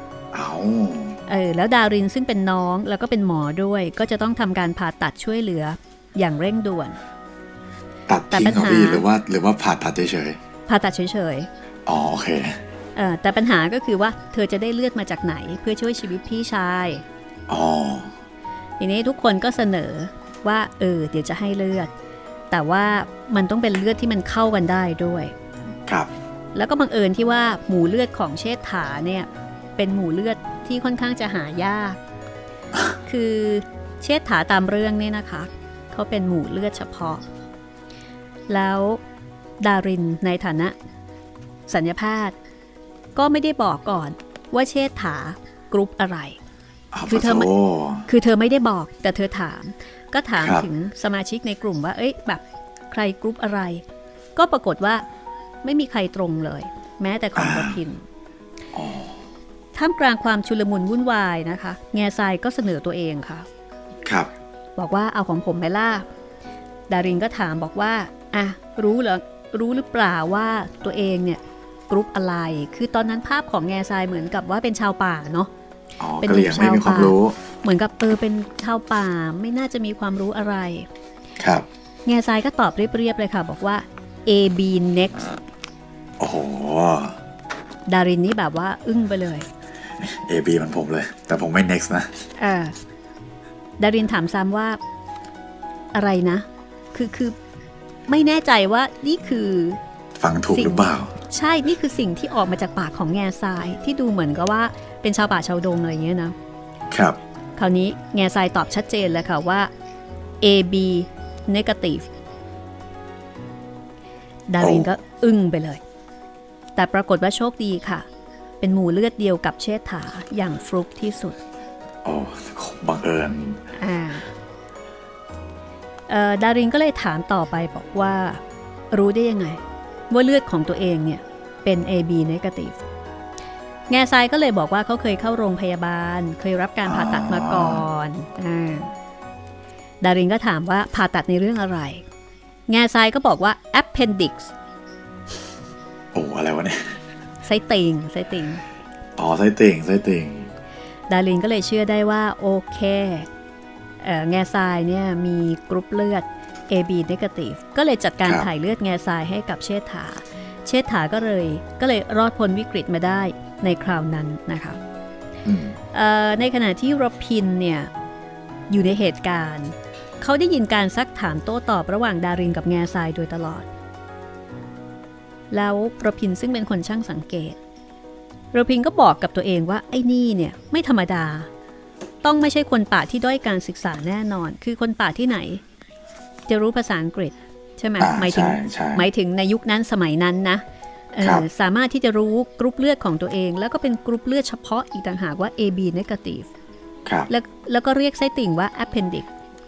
แล้วดารินซึ่งเป็นน้องแล้วก็เป็นหมอด้วยก็จะต้องทำการผ่าตัดช่วยเหลืออย่างเร่งด่วนตัดทิ้งเขาพี่หรือว่าผ่าตัดเฉยผ่าตัดเฉยอ๋อโอเคแต่ปัญหาก็คือว่าเธอจะได้เลือดมาจากไหนเพื่อช่วยชีวิตพี่ชายทีนี้ทุกคนก็เสนอว่าเดี๋ยวจะให้เลือดแต่ว่ามันต้องเป็นเลือดที่มันเข้ากันได้ด้วยครับแล้วก็บังเอิญที่ว่าหมู่เลือดของเชษฐาเนี่ยเป็นหมู่เลือดที่ค่อนข้างจะหายาก คือเชษฐาตามเรื่องเนี่ยนะคะเขาเป็นหมู่เลือดเฉพาะแล้วดารินในฐานะสัญญาแพทย์ก็ไม่ได้บอกก่อนว่าเชษฐากรุ๊ปอะไรคือเธอไม่ได้บอกแต่เธอถามก็ถามถึงสมาชิกในกลุ่มว่าแบบใครกรุ๊ปอะไรก็ปรากฏว่าไม่มีใครตรงเลยแม้แต่ของรพินท่ามกลางความชุลมุนวุ่นวายนะคะแง่ทรายก็เสนอตัวเองค่ะครับบอกว่าเอาของผมไปล่ะดารินก็ถามบอกว่ารู้หรือเปล่าว่าตัวเองเนี่ยกรุ๊ปอะไรคือตอนนั้นภาพของแง่ทรายเหมือนกับว่าเป็นชาวป่าเนาะเป็นชาวป่าเหมือนกับเป็นชาวป่าไม่น่าจะมีความรู้อะไรครับแง่ทรายก็ตอบเรียบๆเลยค่ะบอกว่า AB next โอ้โหดารินนี่แบบว่าอึ้งไปเลย AB มันผมเลยแต่ผมไม่ next นะดารินถามซ้ำว่าอะไรนะคือไม่แน่ใจว่านี่คือฟังถูกหรือเปล่าใช่นี่คือสิ่งที่ออกมาจากปากของแง่ทรายที่ดูเหมือนกับว่าเป็นชาวป่าชาวดงอะไรอย่างเงี้ยนะครับคราวนี้แง่ทรายตอบชัดเจนเลยค่ะว่า AB negative ดารินก็อึ้งไปเลยแต่ปรากฏว่าโชคดีค่ะเป็นหมู่เลือดเดียวกับเชษฐาอย่างฟลุกที่สุดบังเอิญดารินก็เลยถามต่อไปบอกว่ารู้ได้ยังไงว่าเลือดของตัวเองเนี่ยเป็น AB negative แง่ทรายก็เลยบอกว่าเขาเคยเข้าโรงพยาบาลเคยรับการผ่าตัดมาก่อนดารินก็ถามว่าผ่าตัดในเรื่องอะไรแง่ทรายก็บอกว่า appendix อะไรวะเนี่ยไส้ติ่งไส้ติ่งดารินก็เลยเชื่อได้ว่าโอเคแง่ทรายเนี่ยมีกรุ๊ปเลือด AB negative ก็เลยจัดการถ่ายเลือดแง่ทรายให้กับเชษฐาก็เลยรอดพ้นวิกฤตมาได้ในคราวนั้นนะคะในขณะที่รพินเนี่ยอยู่ในเหตุการณ์เขาได้ยินการซักถามโต้ตอบระหว่างดารินกับแง่ทรายโดยตลอดแล้วรพินซึ่งเป็นคนช่างสังเกตรพินก็บอกกับตัวเองว่าไอ้นี่เนี่ยไม่ธรรมดาต้องไม่ใช่คนป่าที่ด้อยการศึกษาแน่นอนคือคนป่าที่ไหนจะรู้ภาษาอังกฤษใช่ไหมหมายถึงในยุคนั้นสมัยนั้นนะสามารถที่จะรู้กรุ๊ปเลือดของตัวเองแล้วก็เป็นกรุ๊ปเลือดเฉพาะอีกต่างหากว่า AB negative แล้วก็เรียกไส้ติ่งว่า appendix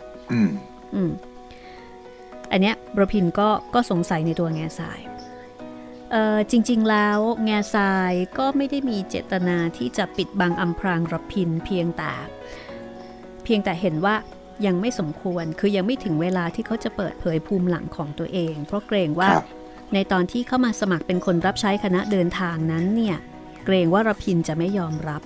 อันเนี้ยระพินก็สงสัยในตัวแง่ทรายจริงๆแล้วแง่ทรายก็ไม่ได้มีเจตนาที่จะปิดบังอำพรางระพินเพียงแต่เห็นว่ายังไม่สมควรคือยังไม่ถึงเวลาที่เขาจะเปิดเผยภูมิหลังของตัวเองเพราะเกรงว่าในตอนที่เข้ามาสมัครเป็นคนรับใช้คณะเดินทางนั้นเนี่ยเกรงว่าระพินจะไม่ยอมรับ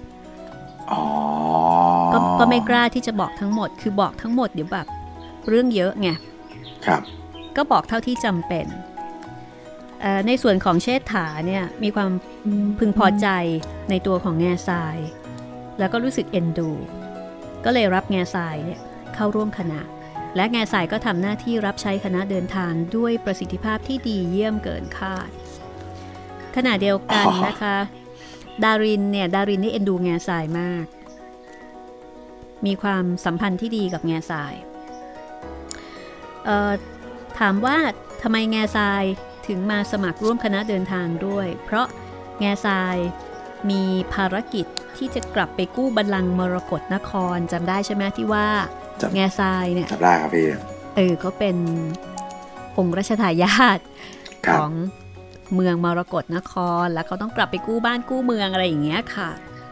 ก็ไม่กล้าที่จะบอกทั้งหมดคือบอกทั้งหมดเดี๋ยวแบบเรื่องเยอะไงก็บอกเท่าที่จำเป็นในส่วนของเชษฐาเนี่ยมีความพึงพอใจในตัวของแง่ทรายแล้วก็รู้สึกเอ็นดูก็เลยรับแง่ทรายเนี่ยเข้าร่วมคณะและแง่ทรายก็ทำหน้าที่รับใช้คณะเดินทางด้วยประสิทธิภาพที่ดีเยี่ยมเกินคาดขณะเดียวกันนะคะดารินนี่เอ็นดูแง่ทรายมากมีความสัมพันธ์ที่ดีกับแง่ทรายถามว่าทำไมแง่ทรายถึงมาสมัครร่วมคณะเดินทางด้วยเพราะแง่ทรายมีภารกิจที่จะกลับไปกู้บัลลังก์มรกตนครจำได้ใช่ไหมที่ว่าแง่ทรายเนี่ยจำได้ครับพี่เขาเป็นองค์รัชทายาทของเมืองมรกตนครแล้วเขาต้องกลับไปกู้บ้านกู้เมืองอะไรอย่างเงี้ยค่ะ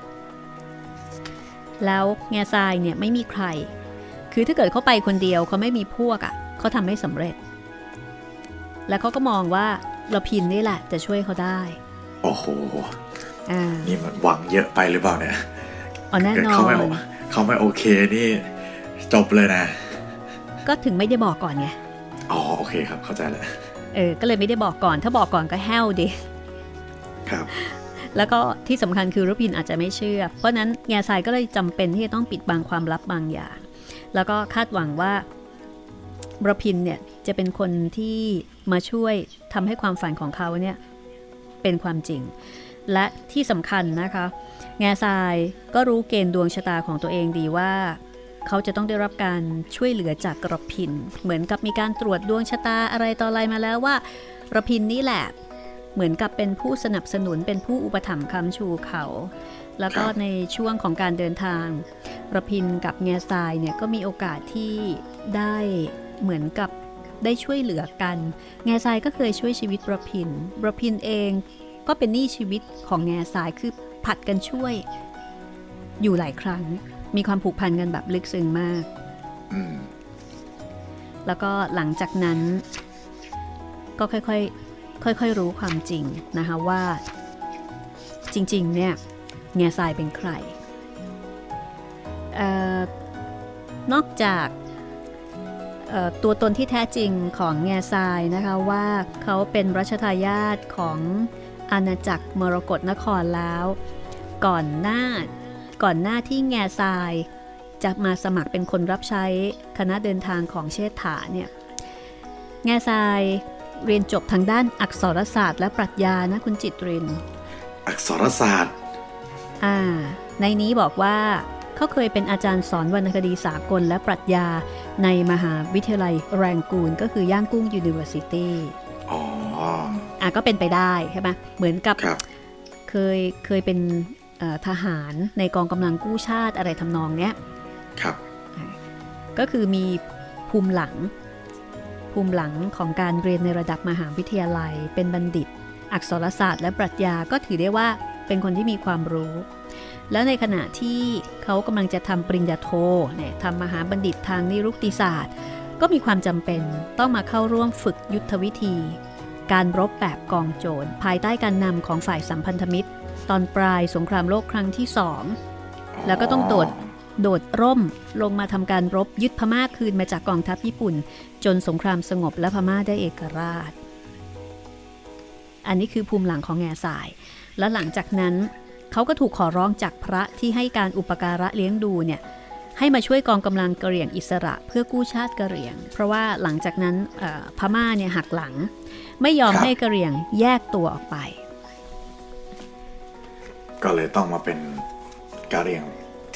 แล้วแง่ทรายเนี่ยไม่มีใครคือถ้าเกิดเขาไปคนเดียวเขาไม่มีพวกเขาทำไม่สำเร็จแล้วเขาก็มองว่าระพินนี่แหละจะช่วยเขาได้โอ้โหนี่มันหวังเยอะไปหรือเปล่าเนี่ยแน่นอนเขาไม่โอเคนี่จบเลยนะก็ถึงไม่ได้บอกก่อนไงโอเคครับเข้าใจแล้วก็เลยไม่ได้บอกก่อนถ้าบอกก่อนก็แห้วดิครับแล้วก็ที่สำคัญคือระพินอาจจะไม่เชื่อเพราะนั้นแง่ทรายก็เลยจำเป็นที่จะต้องปิดบังความลับบางอย่างแล้วก็คาดหวังว่าระพินเนี่ยจะเป็นคนที่มาช่วยทำให้ความฝันของเขาเนี่ยเป็นความจริงและที่สำคัญนะคะแง่ทรายก็รู้เกณฑ์ดวงชะตาของตัวเองดีว่าเขาจะต้องได้รับการช่วยเหลือจากระพินเหมือนกับมีการตรวจดวงชะตาอะไรต่ออะไรมาแล้วว่าระพินนี่แหละเหมือนกับเป็นผู้สนับสนุนเป็นผู้อุปถัมภ์ค้ำชูเขาแล้วก็ในช่วงของการเดินทางระพินกับแง่ทรายเนี่ยก็มีโอกาสที่ได้เหมือนกับได้ช่วยเหลือกันแง่ทรายก็เคยช่วยชีวิตระพินเองก็เป็นหนี้ชีวิตของแง่ทรายคือผัดกันช่วยอยู่หลายครั้งมีความผูกพันกันแบบลึกซึ้งมากแล้วก็หลังจากนั้นก็ค่อยรู้ความจริงนะคะว่าจริงๆเนี่ยแง่ทรายเป็นใครนอกจากตัวตนที่แท้จริงของแง่ทรายนะคะว่าเขาเป็นรัชทายาทของอาณาจักรมรกตนครแล้วก่อนหน้าที่แง่ทรายจะมาสมัครเป็นคนรับใช้คณะเดินทางของเชษฐาเนี่ยแง่ทรายเรียนจบทางด้านอักษรศาสตร์และปรัชญานะคุณจิตรินอักษรศาสตร์ในนี้บอกว่าเขาเคยเป็นอาจารย์สอนวรรณคดีสากลและปรัชญาในมหาวิทยาลัยแรงกูนก็คือย่างกุ้งยูนิเวอร์ซิตี้ก็เป็นไปได้ใช่ไหมเหมือนกับเคยเป็นทหารในกองกำลังกู้ชาติอะไรทำนองเนี้ยครับก็คือมีภูมิหลังของการเรียนในระดับมหาวิทยาลัยเป็นบัณฑิตอักษรศาสตร์และปรัชญาก็ถือได้ว่าเป็นคนที่มีความรู้แล้วในขณะที่เขากำลังจะทำปริญญาโทเนี่ยทำมหาบัณฑิตทางนิรุกติศาสตร์ก็มีความจำเป็นต้องมาเข้าร่วมฝึกยุทธวิธีการรบแบบกองโจรภายใต้การนำของฝ่ายสัมพันธมิตรตอนปลายสงครามโลกครั้งที่2แล้วก็ต้องโดดร่มลงมาทำการรบยึดพม่าคืนมาจากกองทัพญี่ปุ่นจนสงครามสงบและพม่าได้เอกราชอันนี้คือภูมิหลังของแง่ทรายและหลังจากนั้นเขาก็ถูกขอร้องจากพระที่ให้การอุปการะเลี้ยงดูเนี่ยให้มาช่วยกองกำลังกะเหรี่ยงอิสระเพื่อกู้ชาติกะเหรี่ยงเพราะว่าหลังจากนั้นพม่าเนี่ยหักหลังไม่ยอมให้กะเหรี่ยงแยกตัวออกไปก็เลยต้องมาเป็นกะเหรี่ยงท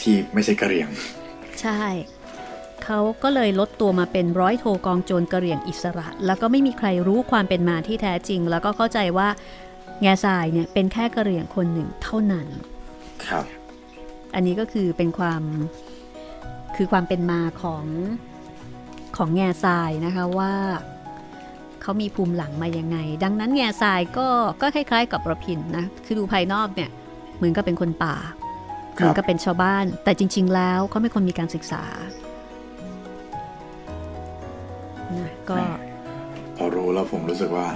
ที่ไม่ใช่กะเหรี่ยงใช่เขาก็เลยลดตัวมาเป็นร้อยโทกองโจรกะเหรี่ยงอิสระแล้วก็ไม่มีใครรู้ความเป็นมาที่แท้จริงแล้วก็เข้าใจว่าแง่ทรายเนี่ยเป็นแค่กะเหรี่ยงคนหนึ่งเท่านั้นครับอันนี้ก็คือเป็นความเป็นมาของแง่ทรายนะคะว่าเขามีภูมิหลังมายังไงดังนั้นแง่ทรายก็คล้ายๆกับระพินนะคือดูภายนอกเนี่ยเหมือนกับเป็นคนป่าเหมือนกับเป็นชาวบ้านแต่จริงๆแล้วเขาเป็นคนมีการศึกษานะก็พอรู้แล้วผมรู้สึกว่า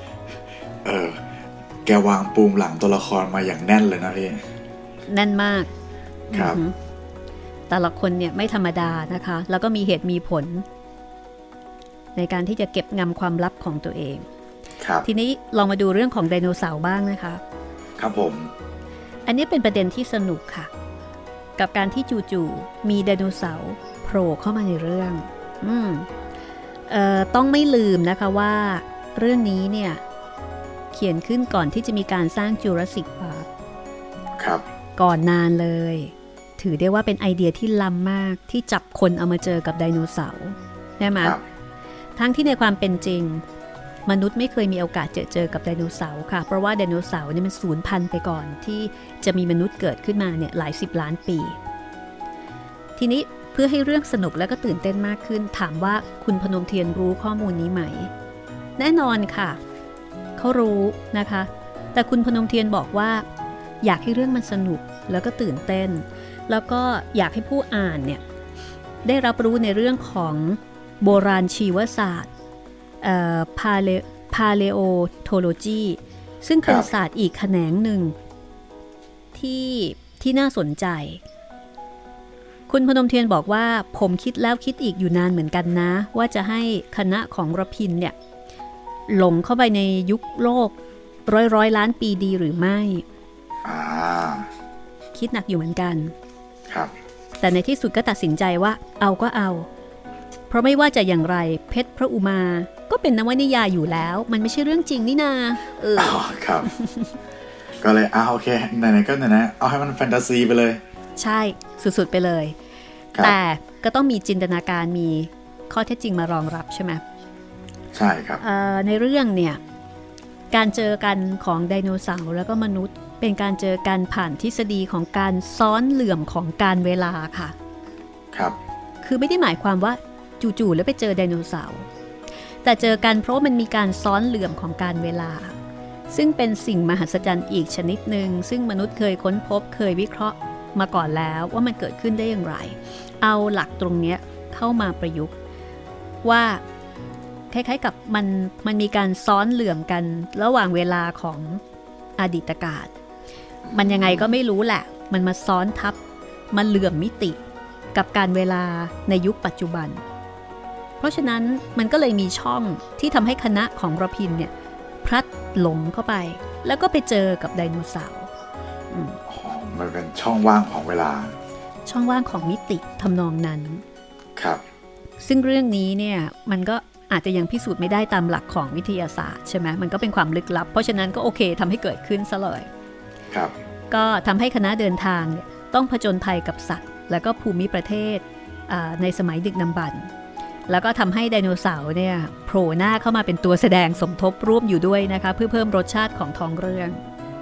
แกวางปูมหลังตัวละครมาอย่างแน่นเลยนะพี่แน่นมากครับแต่ละคนเนี่ยไม่ธรรมดานะคะแล้วก็มีเหตุมีผลในการที่จะเก็บงำความลับของตัวเองทีนี้ลองมาดูเรื่องของไดโนเสาร์บ้างนะคะครับผมอันนี้เป็นประเด็นที่สนุกค่ะกับการที่จู่ๆมีไดโนเสาร์โผล่เข้ามาในเรื่องต้องไม่ลืมนะคะว่าเรื่องนี้เนี่ยเขียนขึ้นก่อนที่จะมีการสร้างจูราสสิคพาร์คครับก่อนนานเลยถือได้ว่าเป็นไอเดียที่ล้ำมากที่จับคนเอามาเจอกับไดโนเสาร์ใช่ไหมทั้งที่ในความเป็นจริงมนุษย์ไม่เคยมีโอกาสเจอกับไดโนเสาร์ค่ะเพราะว่าไดโนเสาร์นี่มันสูญพันธุ์ไปก่อนที่จะมีมนุษย์เกิดขึ้นมาเนี่ยหลายสิบล้านปีทีนี้เพื่อให้เรื่องสนุกและก็ตื่นเต้นมากขึ้นถามว่าคุณพนมเทียนรู้ข้อมูลนี้ไหมแน่นอนค่ะเขารู้นะคะแต่คุณพนมเทียนบอกว่าอยากให้เรื่องมันสนุกแล้วก็ตื่นเต้นแล้วก็อยากให้ผู้อ่านเนี่ยได้รับรู้ในเรื่องของโบราณชีวศาสตร์Paleontology ซึ่งเป็นศาสตร์อีกแขนงหนึ่งที่น่าสนใจคุณพนมเทียนบอกว่าผมคิดแล้วคิดอีกอยู่นานเหมือนกันนะว่าจะให้คณะของระพินเนี่ยหลงเข้าไปในยุคโลกร้อยล้านปีดีหรือไม่คิดหนักอยู่เหมือนกันครับแต่ในที่สุดก็ตัดสินใจว่าเอาก็เอาเพราะไม่ว่าจะอย่างไรเพชรพระอุมาก็เป็นนวนิยายอยู่แล้วมันไม่ใช่เรื่องจริงนี่นาครับ ก็เลยโอเคไหนๆก็ไหนๆเอาให้มันแฟนตาซีไปเลยใช่สุดๆไปเลยแต่ก็ต้องมีจินตนาการมีข้อเท็จจริงมารองรับใช่ไหมใช่ครับในเรื่องเนี่ยการเจอกันของไดโนเสาร์แล้วก็มนุษย์เป็นการเจอกันผ่านทฤษฎีของการซ้อนเหลื่อมของการเวลาค่ะครับคือไม่ได้หมายความว่าจู่ๆแล้วไปเจอไดโนเสาร์แต่เจอกันเพราะมันมีการซ้อนเหลื่อมของการเวลาซึ่งเป็นสิ่งมหัศจรรย์อีกชนิดหนึ่งซึ่งมนุษย์เคยค้นพบเคยวิเคราะห์มาก่อนแล้วว่ามันเกิดขึ้นได้อย่างไรเอาหลักตรงนี้เข้ามาประยุกต์ว่าคล้ายๆกับมันมีการซ้อนเหลื่อมกันระหว่างเวลาของอดีตกาลมันยังไงก็ไม่รู้แหละมันมาซ้อนทับมาเหลื่อมมิติกับการเวลาในยุคปัจจุบันเพราะฉะนั้นมันก็เลยมีช่องที่ทำให้คณะของระพินเนี่ยพลัดหลงเข้าไปแล้วก็ไปเจอกับไดโนเสาร์มันเป็นช่องว่างของเวลาช่องว่างของมิติทำนองนั้นครับซึ่งเรื่องนี้เนี่ยมันก็อาจจะยังพิสูจน์ไม่ได้ตามหลักของวิทยาศาสตร์ใช่ไหมมันก็เป็นความลึกลับเพราะฉะนั้นก็โอเคทำให้เกิดขึ้นซะเลยครับก็ทำให้คณะเดินทางเนี่ยต้องผจญภัยกับสัตว์และก็ภูมิประเทศในสมัยดึกดำบรรพ์แล้วก็ทำให้ไดโนเสาร์เนี่ยโผล่หน้าเข้ามาเป็นตัวแสดงสมทบร่วมอยู่ด้วยนะคะเพื่อเพิ่มรสชาติของท้องเรื่อง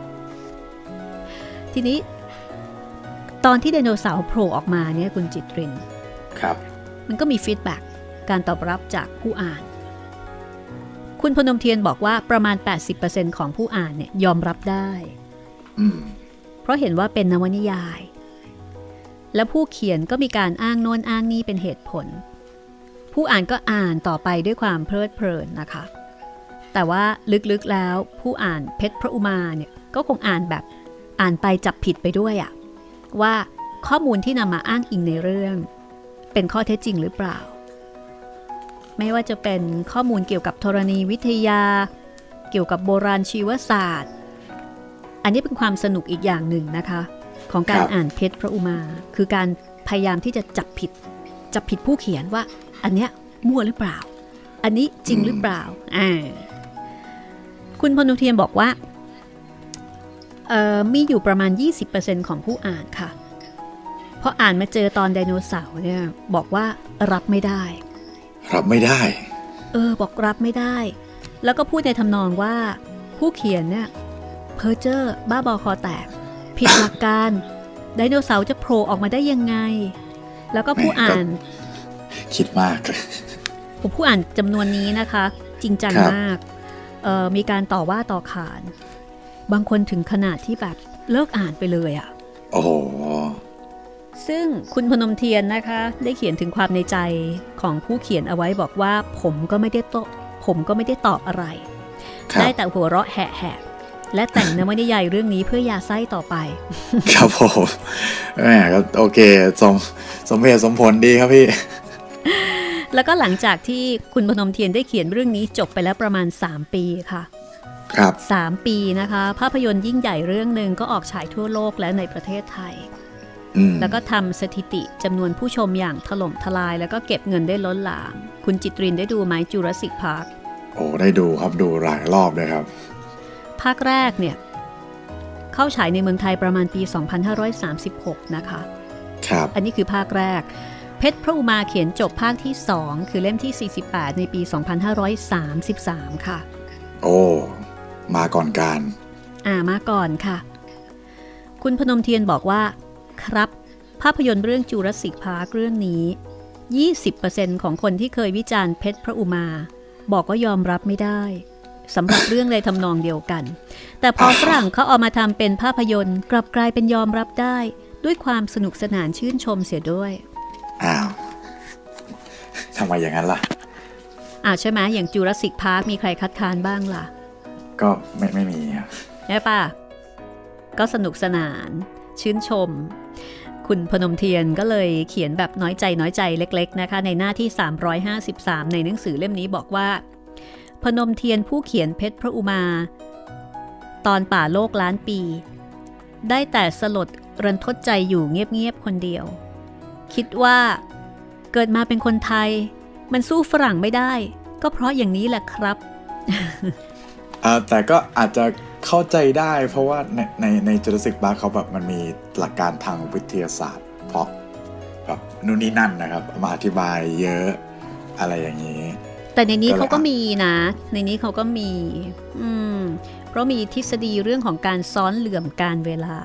ทีนี้ตอนที่ไดโนเสาร์โผล่ออกมาเนี่ยคุณจิตรินครับมันก็มีฟีดแบ็กการตอบรับจากผู้อ่านคุณพนมเทียนบอกว่าประมาณ 80% ของผู้อ่านเนี่ยยอมรับได้เพราะเห็นว่าเป็นนวนิยายและผู้เขียนก็มีการอ้างโน้นอ้างนี่เป็นเหตุผลผู้อ่านก็อ่านต่อไปด้วยความเพลิดเพลินนะคะแต่ว่าลึกๆแล้วผู้อ่านเพชรพระอุมาเนี่ยก็คงอ่านแบบอ่านไปจับผิดไปด้วยอะว่าข้อมูลที่นำมาอ้างอิงในเรื่องเป็นข้อเท็จจริงหรือเปล่าไม่ว่าจะเป็นข้อมูลเกี่ยวกับธรณีวิทยาเกี่ยวกับโบราณชีวศาสตร์อันนี้เป็นความสนุกอีกอย่างหนึ่งนะคะของการอ่านเพชรพระอุมาคือการพยายามที่จะจับผิดผู้เขียนว่าอันเนี้ยมั่วหรือเปล่าอันนี้จริงหรือเปล่าคุณพนมเทียนบอกว่ามีอยู่ประมาณ 20% ของผู้อ่านค่ะพออ่านมาเจอตอนไดโนเสาร์เนี่ยบอกว่ารับไม่ได้บอกรับไม่ได้แล้วก็พูดในทำนองว่าผู้เขียนเนี่ยเพ้อเจ้อบ้าบอคอแตกผิดหลักการไดโนเสาร์จะโผล่ออกมาได้ยังไงแล้วก็ผู้อ่านคิดมากผู้อ่านจำนวนนี้นะคะจริงจังมากมีการต่อว่าต่อขานบางคนถึงขนาดที่แบบเลิกอ่านไปเลยอ่ะโอ้โหซึ่งคุณพนมเทียนนะคะได้เขียนถึงความในใจของผู้เขียนเอาไว้บอกว่าผมก็ไม่ได้ตอบอะไรได้แต่หัวเราะแหะและแต่งนวนิยายเรื่องนี้เพื่อยาไส้ต่อไปครับผมแหมก็โอเคสมเหตุสมผลดีครับพี่แล้วก็หลังจากที่คุณพนมเทียนได้เขียนเรื่องนี้จบไปแล้วประมาณ3ปีค่ะครับ 3ปีนะคะภาพยนตร์ยิ่งใหญ่เรื่องนึงก็ออกฉายทั่วโลกและในประเทศไทยแล้วก็ทำสถิติจำนวนผู้ชมอย่างถล่มทลายแล้วก็เก็บเงินได้ล้นหลามคุณจิตรินได้ดูไหมจูราสสิคพาร์คโอ้ได้ดูครับดูหลายรอบเลยครับภาคแรกเนี่ยเข้าฉายในเมืองไทยประมาณปี2536นะคะครับอันนี้คือภาคแรกเพชรพระอุมาเขียนจบภาคที่2คือเล่มที่48ในปี2533ค่ะโอ้มาก่อนการมาก่อนค่ะคุณพนมเทียนบอกว่าครับภาพยนตร์เรื่องจูราสสิคพาร์คเรื่องนี้ 20% ของคนที่เคยวิจารณ์เพชรพระอุมาบอกว่ายอมรับไม่ได้สำหรับเรื่องในทำนองเดียวกันแต่พอฝรั่งเขาเอามาทำเป็นภาพยนตร์กลับกลายเป็นยอมรับได้ด้วยความสนุกสนานชื่นชมเสียด้วยทำไมอย่างนั้นล่ะใช่ไหมอย่างจูราสสิคพาร์คมีใครคัดค้านบ้างล่ะก็ไม่มีครับใช่ป่ะก็สนุกสนานชื่นชมคุณพนมเทียนก็เลยเขียนแบบน้อยใจเล็กๆนะคะในหน้าที่353ในหนังสือเล่มนี้บอกว่าพนมเทียนผู้เขียนเพชรพระอุมาตอนป่าโลกล้านปีได้แต่สลดรันทดใจอยู่เงียบๆคนเดียวคิดว่าเกิดมาเป็นคนไทยมันสู้ฝรั่งไม่ได้ก็เพราะอย่างนี้แหละครับแต่ก็อาจจะเข้าใจได้เพราะว่าในจูราสสิคพาร์คเขาแบบมันมีหลักการทางวิทยาศาสตร์เพราะแบบนู่นนี่นั่นนะครับมาอธิบายเยอะอะไรอย่างนี้แต่ในนี้เขาก็มีนะในนี้เขาก็มีเพราะมีทฤษฎีเรื่องของการซ้อนเหลื่อมการเวลา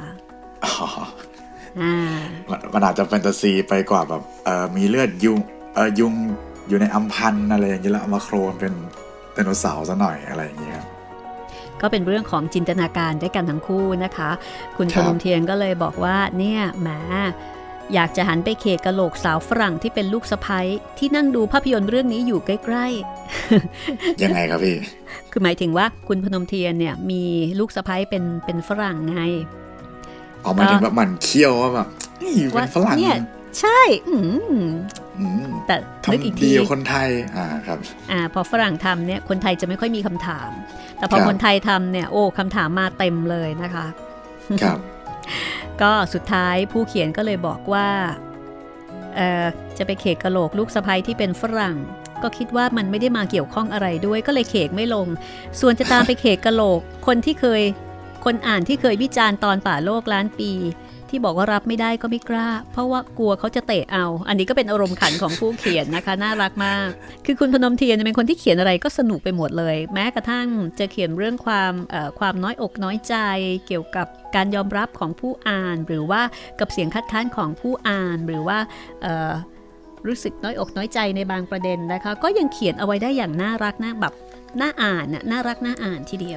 มันอาจจะแฟนตาซีไปกว่าแบบมีเลือดยุงอยู่ในอัมพันธ์อะไรอย่างนี้แล้วเอามาโคลนเป็นไดโนเสาร์ซะหน่อยอะไรอย่างนี้ครับก็เป็นเรื่องของจินตนาการด้วยกันทั้งคู่นะคะคุณพนมเทียนก็เลยบอกว่าเนี่ยแหมอยากจะหันไปเคกะโหลกสาวฝรั่งที่เป็นลูกสะใภ้ที่นั่งดูภาพยนตร์เรื่องนี้อยู่ใกล้ๆ ยังไงครับพี่คือหมายถึงว่าคุณพนมเทียนเนี่ยมีลูกสะใภ้เป็นฝรั่งไงหมายถึงว่ามันเคี่ยวว่าแบบเป็นฝรั่งเนี่ยใช่แต่นึกอีกทีคนไทยครับพอฝรั่งทำเนี่ยคนไทยจะไม่ค่อยมีคำถามแต่พอคนไทยทำเนี่ยโอ้คำถามมาเต็มเลยนะคะครับก็สุดท้ายผู้เขียนก็เลยบอกว่าจะไปเขกกะโหลกลูกสะใภ้ที่เป็นฝรั่งก็คิดว่ามันไม่ได้มาเกี่ยวข้องอะไรด้วยก็เลยเขกไม่ลงส่วนจะตามไปเขกกะโหลกคนอ่านที่เคยวิจารณ์ตอนป่าโลกล้านปีที่บอกว่ารับไม่ได้ก็ไม่กล้าเพราะว่ากลัวเขาจะเตะเอาอันนี้ก็เป็นอารมณ์ขันของผู้เขียนนะคะน่ารักมากคือคุณพนมเทียนเป็นคนที่เขียนอะไรก็สนุกไปหมดเลยแม้กระทั่งจะเขียนเรื่องความน้อยอกน้อยใจเกี่ยวกับการยอมรับของผู้อ่านหรือว่ากับเสียงคัดค้านของผู้อ่านหรือว่ารู้สึกน้อยอกน้อยใจในบางประเด็นนะคะก็ยังเขียนเอาไว้ได้อย่างน่ารักน่าแบบน่าอ่านน่ารักน่าอ่านทีเดียว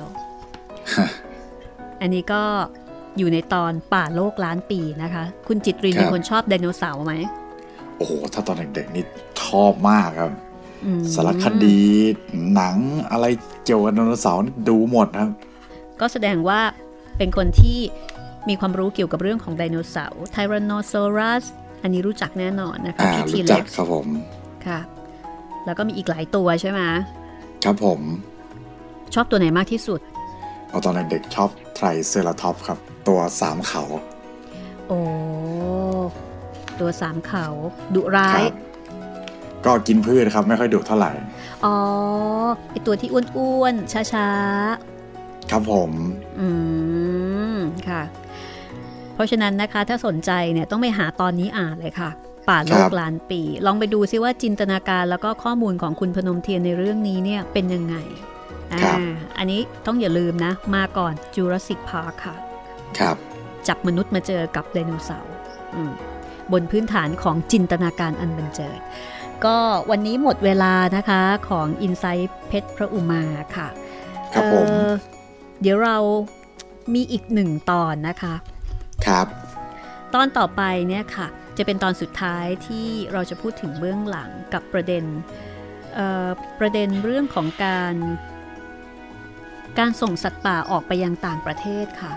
อันนี้ก็อยู่ในตอนป่าโลกล้านปีนะคะคุณจิตรินเป็นคนชอบไดโนเสาร์ไหมโอ้โหถ้าตอนเด็กๆนี่ชอบมากครับสารคดีหนังอะไรเกี่ยวกับไดโนเสาร์ดูหมดครับก็แสดงว่าเป็นคนที่มีความรู้เกี่ยวกับเรื่องของไดโนเสาร์ไทแรนโนซอรัสอันนี้รู้จักแน่นอนนะคะรู้จักครับผมค่ะแล้วก็มีอีกหลายตัวใช่ไหมครับผมชอบตัวไหนมากที่สุดตอนเด็กชอบไทรเซราทอปส์ครับตัว3เขาโอ้ตัว3เขาดุร้ายก็กินพืชครับไม่ค่อยดุเท่าไหร่ไอตัวที่อ้วนๆช้าๆครับผมค่ะเพราะฉะนั้นนะคะถ้าสนใจเนี่ยต้องไปหาตอนนี้อ่านเลยค่ะป่าโลกล้านปีลองไปดูซิว่าจินตนาการแล้วก็ข้อมูลของคุณพนมเทียนในเรื่องนี้เนี่ยเป็นยังไงอันนี้ต้องอย่าลืมนะมาก่อน Jurassic Park ค่ะครับจับมนุษย์มาเจอกับไดโนเสาร์บนพื้นฐานของจินตนาการอันบันเจิดก็วันนี้หมดเวลานะคะของ Insight เพชรพระอุมาค่ะครับผมเดี๋ยวเรามีอีก1ตอนนะคะครับตอนต่อไปเนี่ยค่ะจะเป็นตอนสุดท้ายที่เราจะพูดถึงเบื้องหลังกับประเด็นเรื่องของการส่งสัตว์ป่าออกไปยังต่างประเทศค่ะ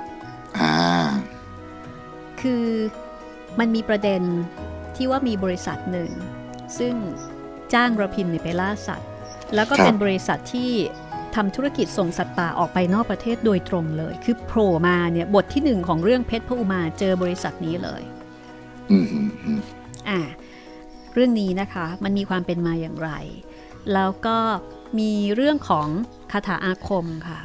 คือมันมีประเด็นที่ว่ามีบริษัทหนึ่งซึ่งจ้างระพินไปล่าสัตว์แล้วก็เป็นบริษัทที่ทำธุรกิจส่งสัตว์ป่าออกไปนอกประเทศโดยตรงเลยคือโผล่มาเนี่ยบทที่1ของเรื่องเพชรพระอุมาเจอบริษัทนี้เลยเรื่องนี้นะคะมันมีความเป็นมาอย่างไรแล้วก็มีเรื่องของคาถาอาคมค่ะ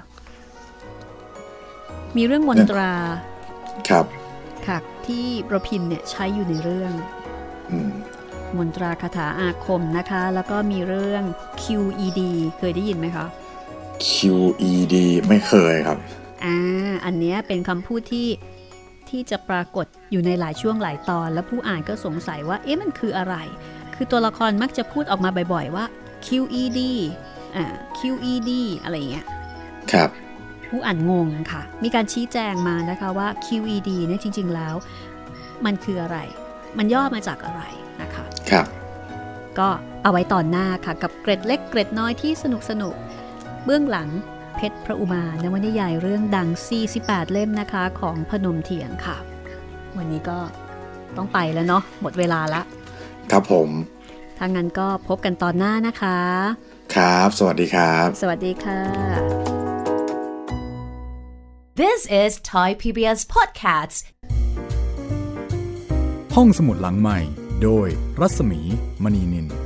มีเรื่องมนตราครับค่ะที่ระพินเนี่ยใช้อยู่ในเรื่องมนตราคาถาอาคมนะคะแล้วก็มีเรื่อง QED เคยได้ยินไหมคะ QED ไม่เคยครับอันนี้เป็นคำพูดที่จะปรากฏอยู่ในหลายช่วงหลายตอนแล้วผู้อ่านก็สงสัยว่าเอ๊ะมันคืออะไรคือตัวละครมักจะพูดออกมาบ่อยๆว่า QED QED อะไรอย่างเงี้ยครับผู้อ่านงงค่ะมีการชี้แจงมานะคะว่า QED เนี่ยจริงๆแล้วมันคืออะไรมันย่อมาจากอะไรนะคะครับก็เอาไว้ตอนหน้าค่ะกับเกร็ดเล็กเกร็ดน้อยที่สนุกเบื้องหลังเพชรพระอุมานวนิยายเรื่องดัง48เล่มนะคะของพนมเทียนค่ะวันนี้ก็ต้องไปแล้วเนาะหมดเวลาละครับผมถ้างั้นก็พบกันตอนหน้านะคะครับสวัสดีครับสวัสดีค่ะ This is Thai PBS Podcasts ห้องสมุดหลังใหม่โดยรัศมีมณีนิน